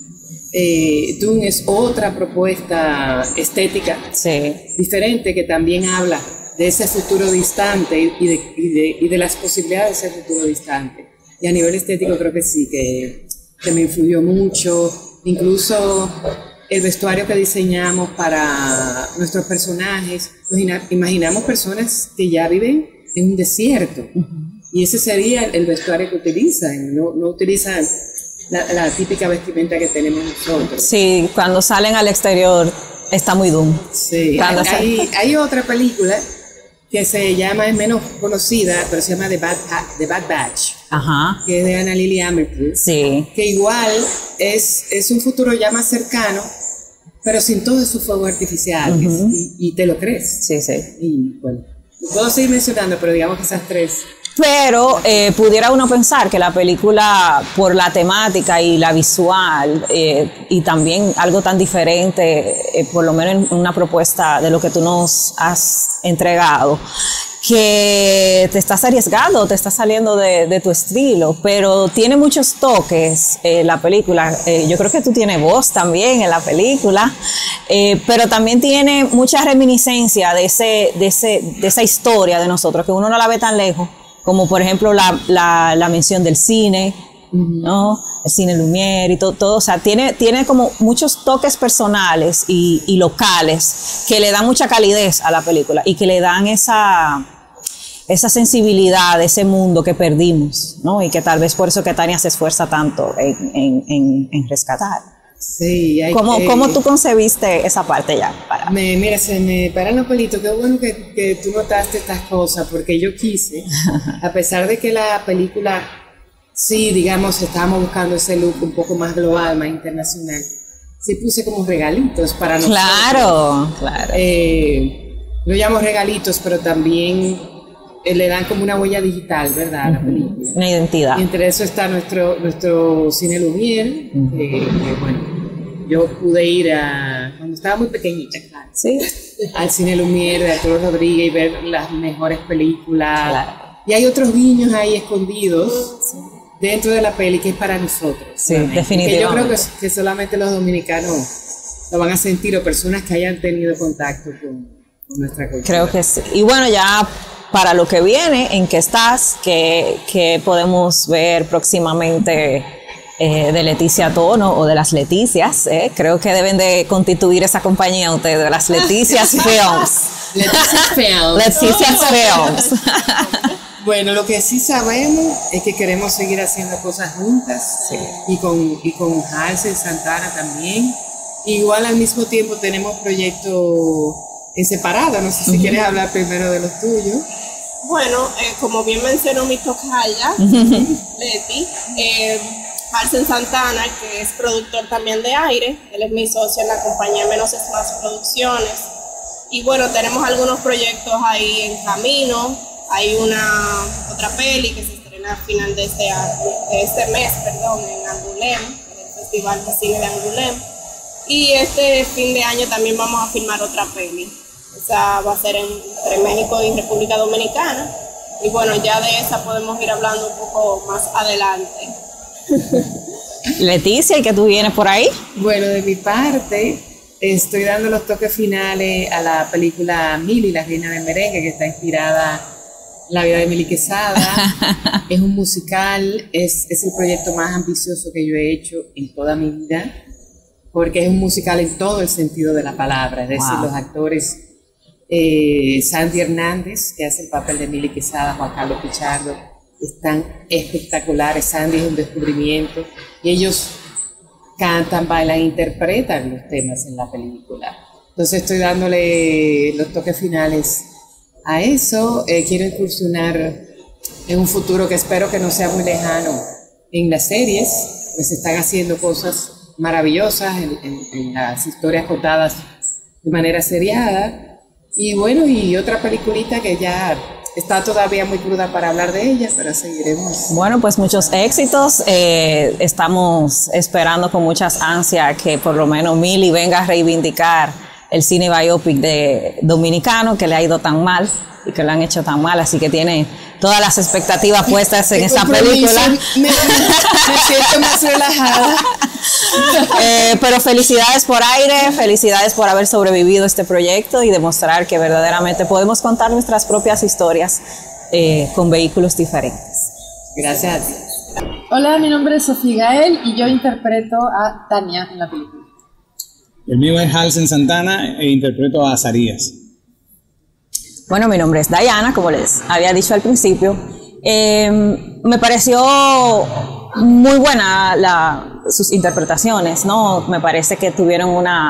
Dune es otra propuesta estética diferente que también habla de ese futuro distante y de las posibilidades de ese futuro distante. Y a nivel estético creo que sí, que me influyó mucho, incluso el vestuario que diseñamos para nuestros personajes. Imaginamos personas que ya viven en un desierto y ese sería el vestuario que utilizan, no utilizan la típica vestimenta que tenemos nosotros. Sí, cuando salen al exterior está muy Doom. Sí, hay otra película que se llama, es menos conocida, pero se llama The Bad Batch. Ajá. Que es de Anna Lily Amerkley. Sí. Que igual es un futuro ya más cercano, pero sin todo esos fuegos artificiales. Y te lo crees. Sí. Y bueno, puedo seguir mencionando, pero digamos que esas tres. Pero pudiera uno pensar que la película, por la temática y la visual, y también algo tan diferente, por lo menos en una propuesta de lo que tú nos has entregado, que te estás arriesgando, te estás saliendo de tu estilo, pero tiene muchos toques la película. Yo creo que tú tienes voz también en la película, pero también tiene mucha reminiscencia de esa historia de nosotros, que uno no la ve tan lejos, como por ejemplo la mención del cine, ¿no? El cine Lumière y todo, o sea, tiene como muchos toques personales y locales que le dan mucha calidez a la película y que le dan esa sensibilidad de ese mundo que perdimos, ¿no? Y que tal vez por eso que Tania se esfuerza tanto en rescatar. Sí. ¿Cómo tú concebiste esa parte ya? Mira, se me paran los pelitos. Qué bueno que tú notaste estas cosas, porque yo quise, a pesar de que la película, sí, digamos, estábamos buscando ese look un poco más global, más internacional, sí puse como regalitos para nosotros. Claro. Lo llamo regalitos, pero también le dan como una huella digital, ¿verdad? A la película. Una identidad. Y entre eso está nuestro cine Lumière, que bueno, yo pude ir cuando estaba muy pequeñita, claro, ¿sí? Al cine Lumière de Arturo Rodríguez y ver las mejores películas. Claro. Y hay otros guiños ahí escondidos dentro de la peli que es para nosotros. Sí, definitivamente. Que yo creo que solamente los dominicanos lo van a sentir, o personas que hayan tenido contacto con nuestra cultura. Creo que sí. Y bueno, ya para lo que viene, ¿en qué estás? ¿Qué podemos ver próximamente de Leticia Tono o de las Leticias? Creo que deben de constituir esa compañía ustedes, de las Leticias Films. Leticia Films. Leticia Films. Bueno, lo que sí sabemos es que queremos seguir haciendo cosas juntas, Sí. y con Halsey Santana también. Igual al mismo tiempo tenemos proyectos en separado. No sé si quieres hablar primero de los tuyos. Bueno, como bien mencionó mi tocaya, Leti, Halsen Santana, que es productor también de Aire, él es mi socio en la compañía Menos es Más Producciones. Y bueno, tenemos algunos proyectos ahí en camino. Hay otra peli que se estrena al final de este mes, en Angoulême, en el Festival de Cine de Angoulême. Y este fin de año también vamos a filmar otra peli. Esa va a ser entre México y República Dominicana. Y bueno, ya de esa podemos ir hablando un poco más adelante. Leticia, ¿y qué tú vienes por ahí? Bueno, de mi parte, estoy dando los toques finales a la película Mili, la reina del merengue, que está inspirada en la vida de Mili Quesada. Es un musical, es el proyecto más ambicioso que yo he hecho en toda mi vida, porque es un musical en todo el sentido de la palabra. Es decir, los actores, Sandy Hernández, que hace el papel de Mili Quesada, Juan Carlos Pichardo, están espectaculares. Sandy es un descubrimiento, y ellos cantan, bailan, interpretan los temas en la película. Entonces estoy dándole los toques finales a eso. Quiero incursionar en un futuro que espero que no sea muy lejano en las series, pues se están haciendo cosas maravillosas en las historias contadas de manera seriada. Y bueno, y otra peliculita que ya está todavía muy cruda para hablar de ella, pero seguiremos. Bueno, pues muchos éxitos. Estamos esperando con muchas ansias que por lo menos Mili venga a reivindicar el cine biopic dominicano, que le ha ido tan mal y que lo han hecho tan mal, así que tiene todas las expectativas puestas en esa película. Me siento más relajada. Pero felicidades por Aire, felicidades por haber sobrevivido este proyecto y demostrar que verdaderamente podemos contar nuestras propias historias con vehículos diferentes. Gracias. Hola, mi nombre es Sofía Gael y yo interpreto a Tania en la película. El mío es Halsen Santana e interpreto a Azarías. Bueno, mi nombre es Diana, como les había dicho al principio. Me pareció muy buena sus interpretaciones, ¿no? Me parece que tuvieron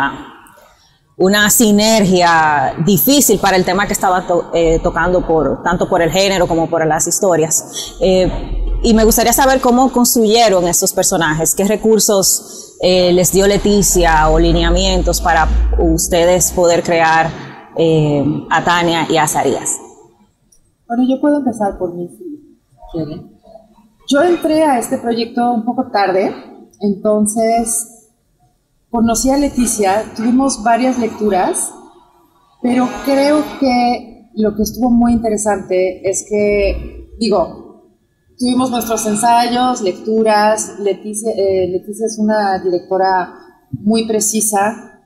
una sinergia difícil para el tema que estaba tocando, tanto por el género como por las historias. Y me gustaría saber cómo construyeron estos personajes, qué recursos les dio Leticia o lineamientos para ustedes poder crear a Tania y a Azarías. Bueno, yo puedo empezar por mí, si quieren. Yo entré a este proyecto un poco tarde, entonces conocí a Leticia, tuvimos varias lecturas, pero creo que lo que estuvo muy interesante es que, tuvimos nuestros ensayos, lecturas. Leticia es una directora muy precisa,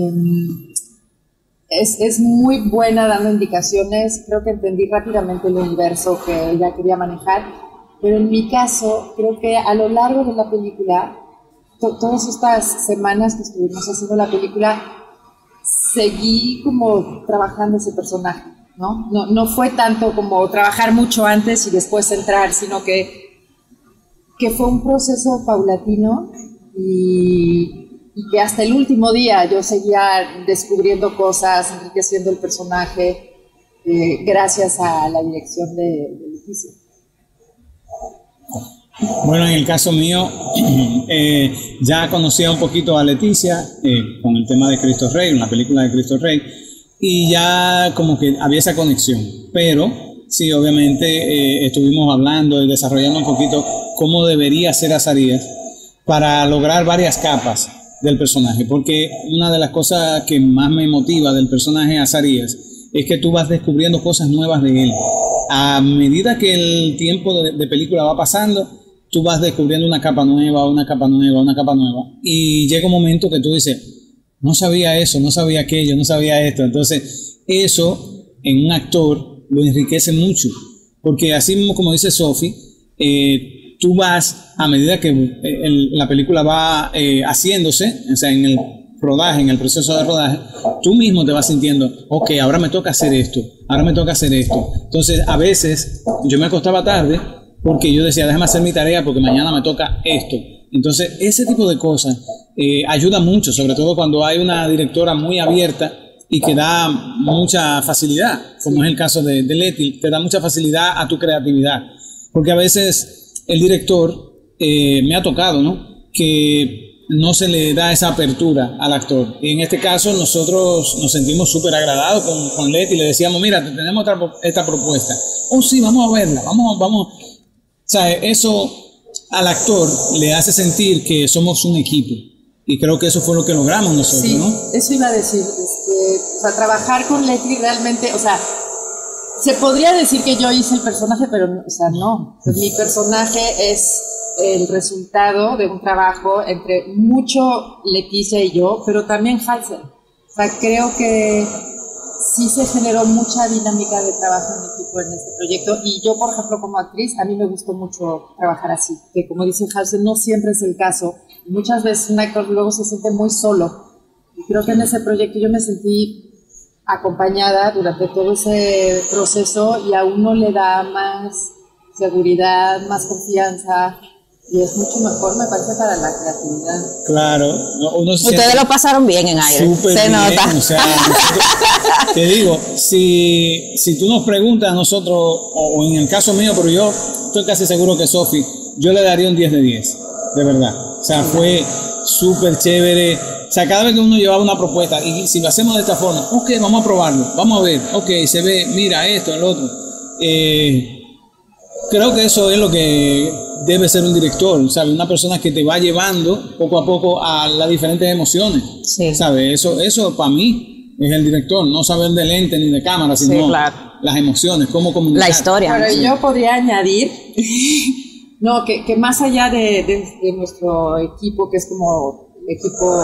es muy buena dando indicaciones. Creo que entendí rápidamente el universo que ella quería manejar, pero en mi caso creo que a lo largo de la película, todas estas semanas que estuvimos haciendo la película, seguí como trabajando ese personaje, ¿no? No fue tanto como trabajar mucho antes y después entrar, sino que fue un proceso paulatino y que hasta el último día yo seguía descubriendo cosas, enriqueciendo el personaje, gracias a la dirección de Leticia. Bueno, en el caso mío, ya conocía un poquito a Leticia con el tema de Cristo Rey, una película de Cristo Rey, y ya como que había esa conexión, pero sí, obviamente estuvimos hablando y desarrollando un poquito cómo debería ser Azarías para lograr varias capas del personaje, porque una de las cosas que más me motiva del personaje Azarías es que tú vas descubriendo cosas nuevas de él. A medida que el tiempo de película va pasando, tú vas descubriendo una capa nueva, una capa nueva, una capa nueva, y llega un momento que tú dices, no sabía eso, no sabía aquello, no sabía esto. Entonces eso en un actor lo enriquece mucho, porque así mismo como dice Sophie, tú vas, a medida que la película va haciéndose, o sea, en rodaje, en el proceso de rodaje, tú mismo te vas sintiendo, ok, ahora me toca hacer esto, ahora me toca hacer esto. Entonces, a veces yo me acostaba tarde porque yo decía, déjame hacer mi tarea porque mañana me toca esto. Entonces, ese tipo de cosas ayuda mucho, sobre todo cuando hay una directora muy abierta y que da mucha facilidad, como es el caso de Leti, te da mucha facilidad a tu creatividad. Porque a veces el director, me ha tocado, ¿no?, que no se le da esa apertura al actor. Y en este caso nosotros nos sentimos súper agradados con Leti y le decíamos, mira, tenemos esta propuesta. Oh, sí, vamos a verla, vamos. O sea, eso al actor le hace sentir que somos un equipo. Y creo que eso fue lo que logramos nosotros, sí, ¿no? Eso iba a decir. O sea, trabajar con Leti realmente, o sea, se podría decir que yo hice el personaje, pero, o sea, no. Mi personaje es el resultado de un trabajo entre mucho Leticia y yo, pero también Halsey. O sea, creo que sí se generó mucha dinámica de trabajo en equipo en este proyecto, y yo, por ejemplo, como actriz, a mí me gustó mucho trabajar así, que como dice Halsey, no siempre es el caso. Muchas veces un actor luego se siente muy solo, y creo que en ese proyecto yo me sentí acompañada durante todo ese proceso, y a uno le da más seguridad, más confianza, y es mucho mejor, me parece, para la creatividad. Claro. Ustedes lo pasaron bien en aire. Se bien, nota. O sea, te digo, si tú nos preguntas a nosotros, o en el caso mío, pero yo estoy casi seguro que Sofi, yo le daría un 10 de 10, de verdad. O sea, fue súper chévere. O sea, cada vez que uno llevaba una propuesta, y si lo hacemos de esta forma, ok, vamos a probarlo, vamos a ver, ok, se ve, mira esto, el otro. Creo que eso es lo que debe ser un director, ¿sabes? Una persona que te va llevando poco a poco a las diferentes emociones, Sí. ¿sabes? Eso para mí es el director, no saber de lente ni de cámara, sino Sí, claro. las emociones, cómo comunicar. La historia. Pero yo podría añadir, no, que más allá de nuestro equipo, que es como equipo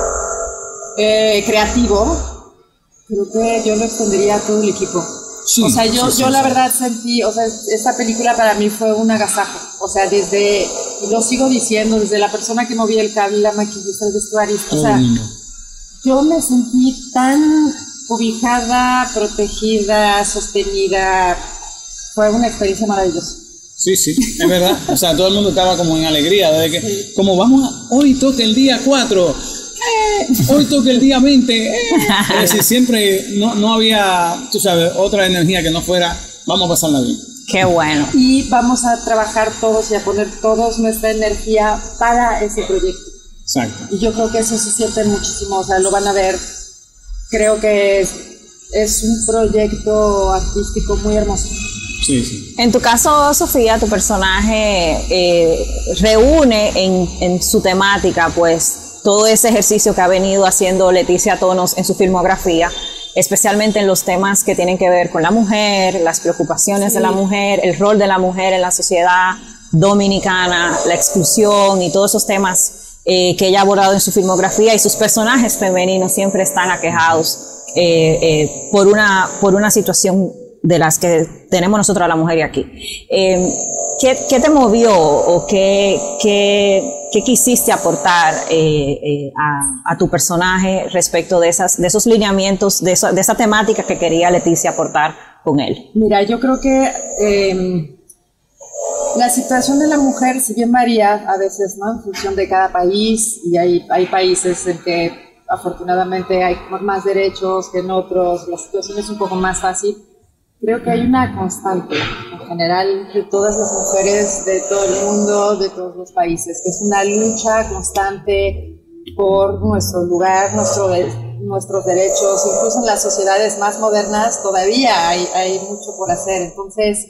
creativo, creo que yo lo extendería a todo el equipo. Sí, o sea, yo sí, la verdad sentí, o sea, esta película para mí fue un agasajo. O sea, y lo sigo diciendo, desde la persona que movía el cable, la maquillista, el vestuarista, o sea, yo me sentí tan cobijada, protegida, sostenida. Fue una experiencia maravillosa. Sí, es verdad. O sea, todo el mundo estaba como en alegría, de que, como hoy toca el día 4, hoy toca el día 20. Es decir, siempre no había, tú sabes, otra energía que no fuera, vamos a pasarla bien. Qué bueno. Y vamos a trabajar todos y a poner todos nuestra energía para ese proyecto. Exacto. Y yo creo que eso se siente muchísimo, o sea, lo van a ver. Creo que es un proyecto artístico muy hermoso. Sí. En tu caso, Sofía, tu personaje reúne en su temática, pues, todo ese ejercicio que ha venido haciendo Leticia Tonos en su filmografía, especialmente en los temas que tienen que ver con la mujer, las preocupaciones de la mujer, el rol de la mujer en la sociedad dominicana, la exclusión y todos esos temas que ella ha abordado en su filmografía, y sus personajes femeninos siempre están aquejados por una situación de las que tenemos nosotros, la mujer, aquí. ¿Qué te movió o qué quisiste aportar a tu personaje respecto de esos lineamientos, de esa temática que quería Leticia aportar con él? Mira, yo creo que la situación de la mujer, si bien varía a veces, ¿no?, en función de cada país, y hay países en que afortunadamente hay más derechos que en otros, la situación es un poco más fácil. Creo que hay una constante en general de todas las mujeres de todo el mundo, de todos los países, que es una lucha constante por nuestro lugar, nuestros derechos. Incluso en las sociedades más modernas todavía hay mucho por hacer. Entonces,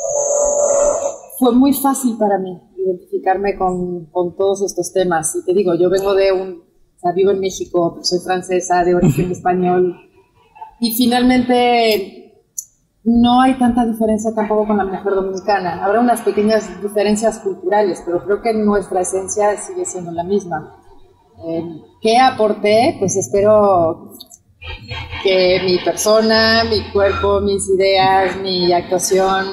fue muy fácil para mí identificarme con todos estos temas. Y te digo, yo vengo vivo en México, soy francesa, de origen español, y finalmente no hay tanta diferencia tampoco con la mujer dominicana. Habrá unas pequeñas diferencias culturales, pero creo que nuestra esencia sigue siendo la misma. ¿Qué aporté? Pues espero que mi persona, mi cuerpo, mis ideas, mi actuación,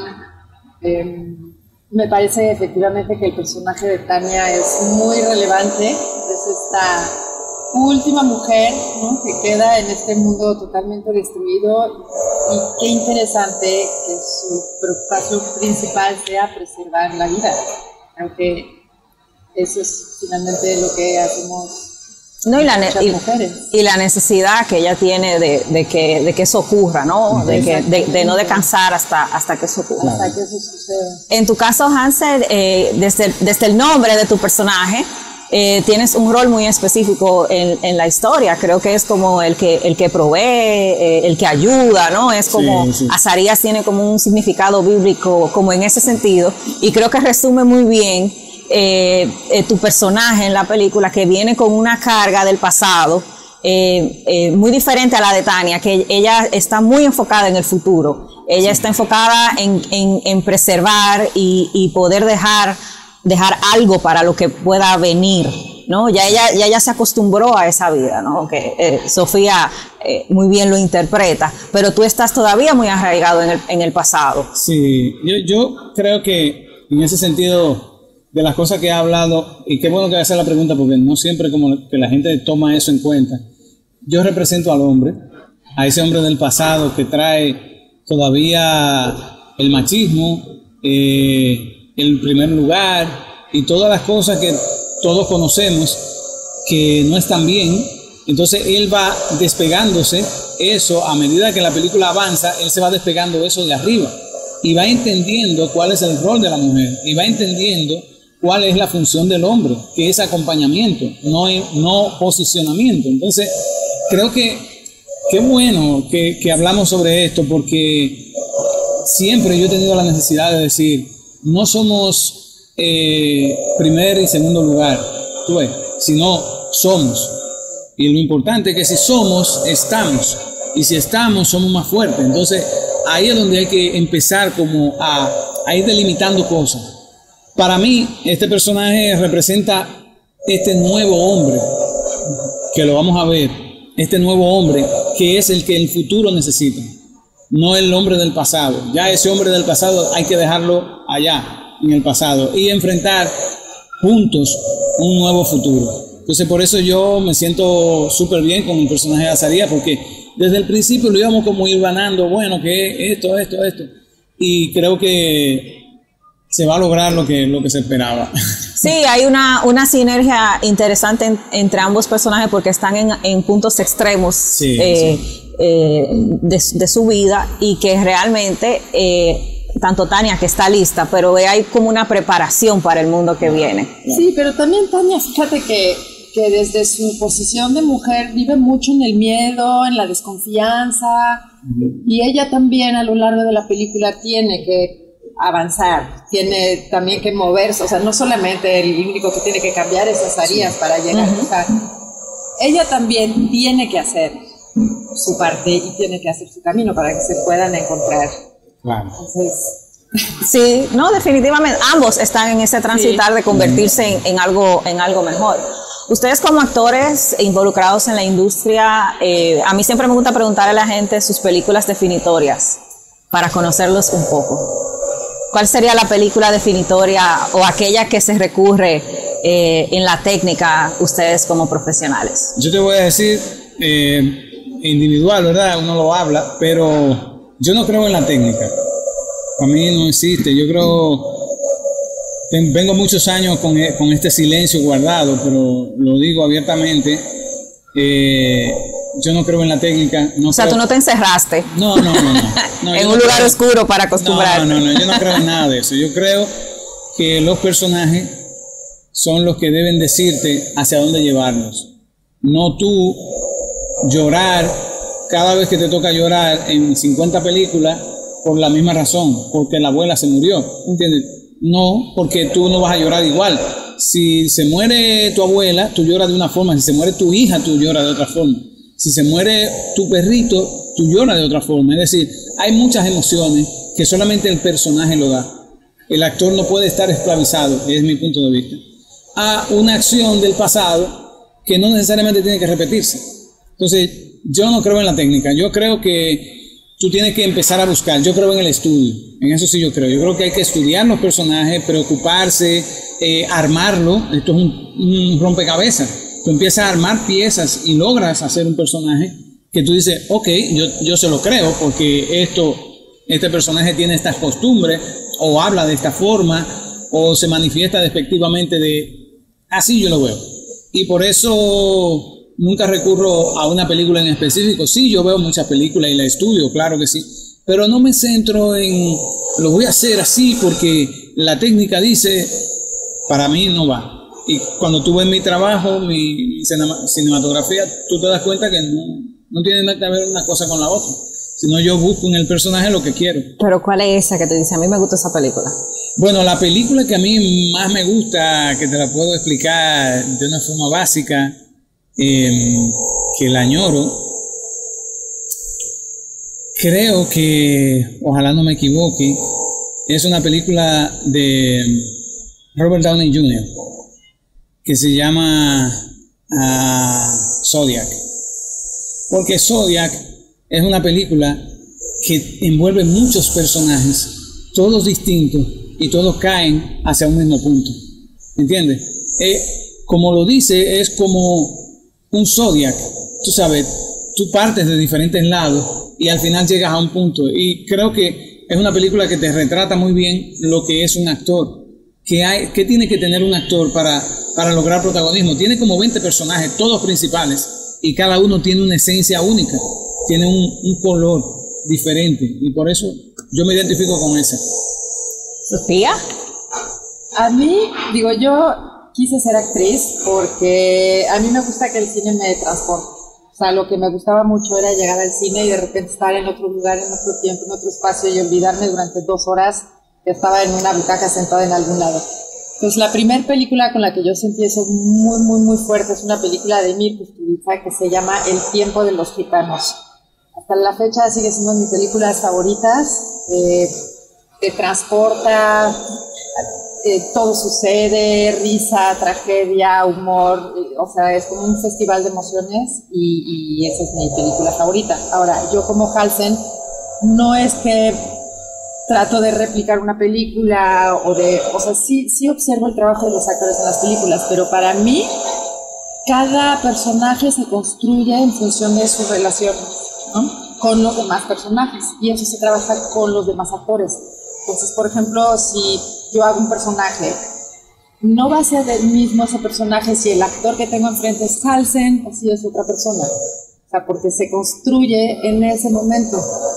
me parece efectivamente que el personaje de Tania es muy relevante. Es esta última mujer, ¿no?, que queda en este mundo totalmente destruido, y qué interesante que su preocupación principal sea preservar la vida, aunque eso es finalmente lo que hacemos. No, mujeres. Y la necesidad que ella tiene de que eso ocurra, ¿no? De no descansar hasta que eso ocurra. Hasta que eso suceda. En tu caso, Hansel, desde el nombre de tu personaje, tienes un rol muy específico en la historia. Creo que es como el que provee, el que ayuda, ¿no? Es como, sí. Azarías tiene como un significado bíblico, como en ese sentido, y creo que resume muy bien tu personaje en la película, que viene con una carga del pasado muy diferente a la de Tania, que ella está muy enfocada en el futuro. Ella está enfocada en preservar y poder dejar algo para lo que pueda venir, ¿no? Ya ella se acostumbró a esa vida, ¿no? Que Sofía muy bien lo interpreta, pero tú estás todavía muy arraigado en el pasado. Sí, yo creo que en ese sentido, de las cosas que ha hablado, y qué bueno que hacer la pregunta, porque no siempre como que la gente toma eso en cuenta. Yo represento al hombre, a ese hombre del pasado que trae todavía el machismo, el primer lugar y todas las cosas que todos conocemos que no están bien. Entonces él va despegándose eso a medida que la película avanza. Él se va despegando eso de arriba y va entendiendo cuál es el rol de la mujer, y va entendiendo cuál es la función del hombre, que es acompañamiento, no posicionamiento. Entonces creo que qué bueno que hablamos sobre esto, porque siempre yo he tenido la necesidad de decir, no somos primer y segundo lugar, sino somos. Y lo importante es que si somos, estamos. Y si estamos, somos más fuertes. Entonces ahí es donde hay que empezar como a ir delimitando cosas. Para mí, este personaje representa este nuevo hombre, que lo vamos a ver, este nuevo hombre que es el que el futuro necesita, no el hombre del pasado. Ya ese hombre del pasado hay que dejarlo allá, en el pasado, y enfrentar juntos un nuevo futuro. Entonces por eso yo me siento súper bien con el personaje de Azarías, porque desde el principio lo íbamos como ir ganando, bueno, que esto, y creo que se va a lograr lo que se esperaba. Sí, hay una sinergia interesante entre ambos personajes, porque están en puntos extremos sí. De su vida, y que realmente tanto Tania, que está lista, pero hay como una preparación para el mundo que viene. Sí, pero también Tania, fíjate que desde su posición de mujer vive mucho en el miedo, en la desconfianza, y ella también a lo largo de la película tiene que avanzar, tiene también que moverse, o sea, no solamente el único que tiene que cambiar es Azarías para llegar, o sea, ella también tiene que hacer su parte y tiene que hacer su camino para que se puedan encontrar. Claro. Entonces, sí, no, definitivamente ambos están en ese transitar de convertirse en algo mejor. Ustedes como actores involucrados en la industria, a mí siempre me gusta preguntarle a la gente sus películas definitorias para conocerlos un poco. ¿Cuál sería la película definitoria o aquella que se recurre en la técnica ustedes como profesionales? Yo te voy a decir individual, ¿verdad? Uno lo habla, pero yo no creo en la técnica. Para mí no existe. Yo creo, vengo muchos años con este silencio guardado, pero lo digo abiertamente. Yo no creo en la técnica. O sea, tú no te encerraste. No, en un lugar oscuro para acostumbrarte. No, yo no creo en nada de eso. Yo creo que los personajes son los que deben decirte hacia dónde llevarnos. No tú llorar cada vez que te toca llorar en 50 películas por la misma razón, porque la abuela se murió, ¿entiendes? No, porque tú no vas a llorar igual. Si se muere tu abuela, tú lloras de una forma. Si se muere tu hija, tú lloras de otra forma. Si se muere tu perrito, tú lloras de otra forma. Es decir, hay muchas emociones que solamente el personaje lo da. El actor no puede estar esclavizado, es mi punto de vista, a una acción del pasado que no necesariamente tiene que repetirse. Entonces, yo no creo en la técnica. Yo creo que tú tienes que empezar a buscar. Yo creo en el estudio. En eso sí yo creo. Yo creo que hay que estudiar los personajes, preocuparse, armarlo. Esto es un rompecabezas. tú empiezas a armar piezas y logras hacer un personaje que tú dices, ok, yo se lo creo porque este personaje tiene estas costumbres o habla de esta forma o se manifiesta despectivamente así yo lo veo. Y por eso nunca recurro a una película en específico. Sí, yo veo muchas películas y las estudio, claro que sí, pero no me centro en lo voy a hacer así porque la técnica dice, para mí no va. Y cuando tú ves mi trabajo, mi cinematografía, tú te das cuenta que no tiene nada que ver una cosa con la otra, sino yo busco en el personaje lo que quiero. Pero ¿cuál es esa que te dice? A mí me gusta esa película. Bueno, la película que a mí más me gusta, que te la puedo explicar de una forma básica, que la añoro, creo que, ojalá no me equivoque, es una película de Robert Downey Jr., que se llama Zodiac. Porque Zodiac es una película que envuelve muchos personajes, todos distintos, y todos caen hacia un mismo punto. ¿Entiendes? Como lo dice, es como un Zodiac. Tú sabes, tú partes de diferentes lados y al final llegas a un punto. Y creo que es una película que te retrata muy bien lo que es un actor. ¿Qué tiene que tener un actor para lograr protagonismo? Tiene como 20 personajes, todos principales, y cada uno tiene una esencia única, tiene un color diferente, y por eso yo me identifico con esa. ¿Sofía? A mí, digo, yo quise ser actriz porque a mí me gusta que el cine me transporte. O sea, lo que me gustaba mucho era llegar al cine y de repente estar en otro lugar, en otro tiempo, en otro espacio y olvidarme durante 2 horas que estaba en una butaca sentada en algún lado. Pues la primera película con la que yo sentí eso muy, muy, muy fuerte es una película de Emir Kusturica que se llama El tiempo de los gitanos. Hasta la fecha sigue siendo de mis películas favoritas. Te transporta, todo sucede, risa, tragedia, humor, o sea, es como un festival de emociones y esa es mi película favorita. Ahora, yo como Halsen, no es que trato de replicar una película o sea, sí observo el trabajo de los actores en las películas, pero para mí cada personaje se construye en función de su relación, ¿no?, con los demás personajes, y eso se trabaja con los demás actores. Entonces, por ejemplo, si yo hago un personaje, no va a ser el mismo ese personaje si el actor que tengo enfrente es Halsen o si es otra persona. O sea, porque se construye en ese momento.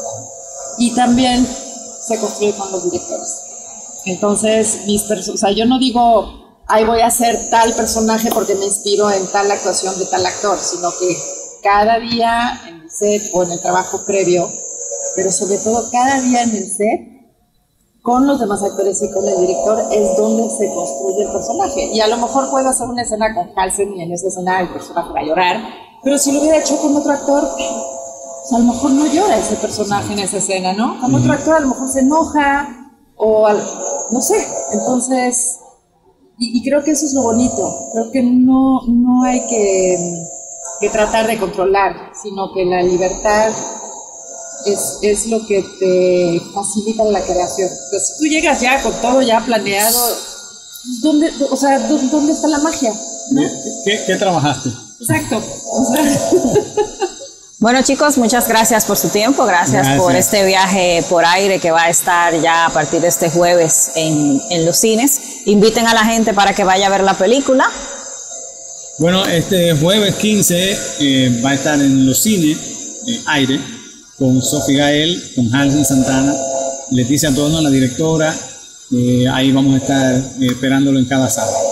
Y también se construye con los directores. Entonces, o sea, yo no digo, ay, voy a hacer tal personaje porque me inspiro en tal actuación de tal actor, sino que cada día en el set o en el trabajo previo, pero sobre todo cada día en el set, con los demás actores y con el director, es donde se construye el personaje. Y a lo mejor puedo hacer una escena con Halsen y en esa escena el personaje va a llorar, pero si lo hubiera hecho con otro actor, pues a lo mejor no llora ese personaje en esa escena, ¿no? Con otro actor a lo mejor se enoja o no sé. Entonces, y creo que eso es lo bonito. Creo que no hay que tratar de controlar, sino que la libertad es lo que te facilita la creación. Pues si tú llegas ya con todo ya planeado, ¿dónde está la magia? ¿No? ¿Qué trabajaste? Exacto. O sea, bueno, chicos, muchas gracias por su tiempo, gracias por este viaje por aire que va a estar ya a partir de este jueves en los cines. Inviten a la gente para que vaya a ver la película. Bueno, este jueves 15 va a estar en los cines Aire, con Sophie Gael, con Halsen Santana, Leticia Tonos, la directora. Ahí vamos a estar esperándolo en cada sala.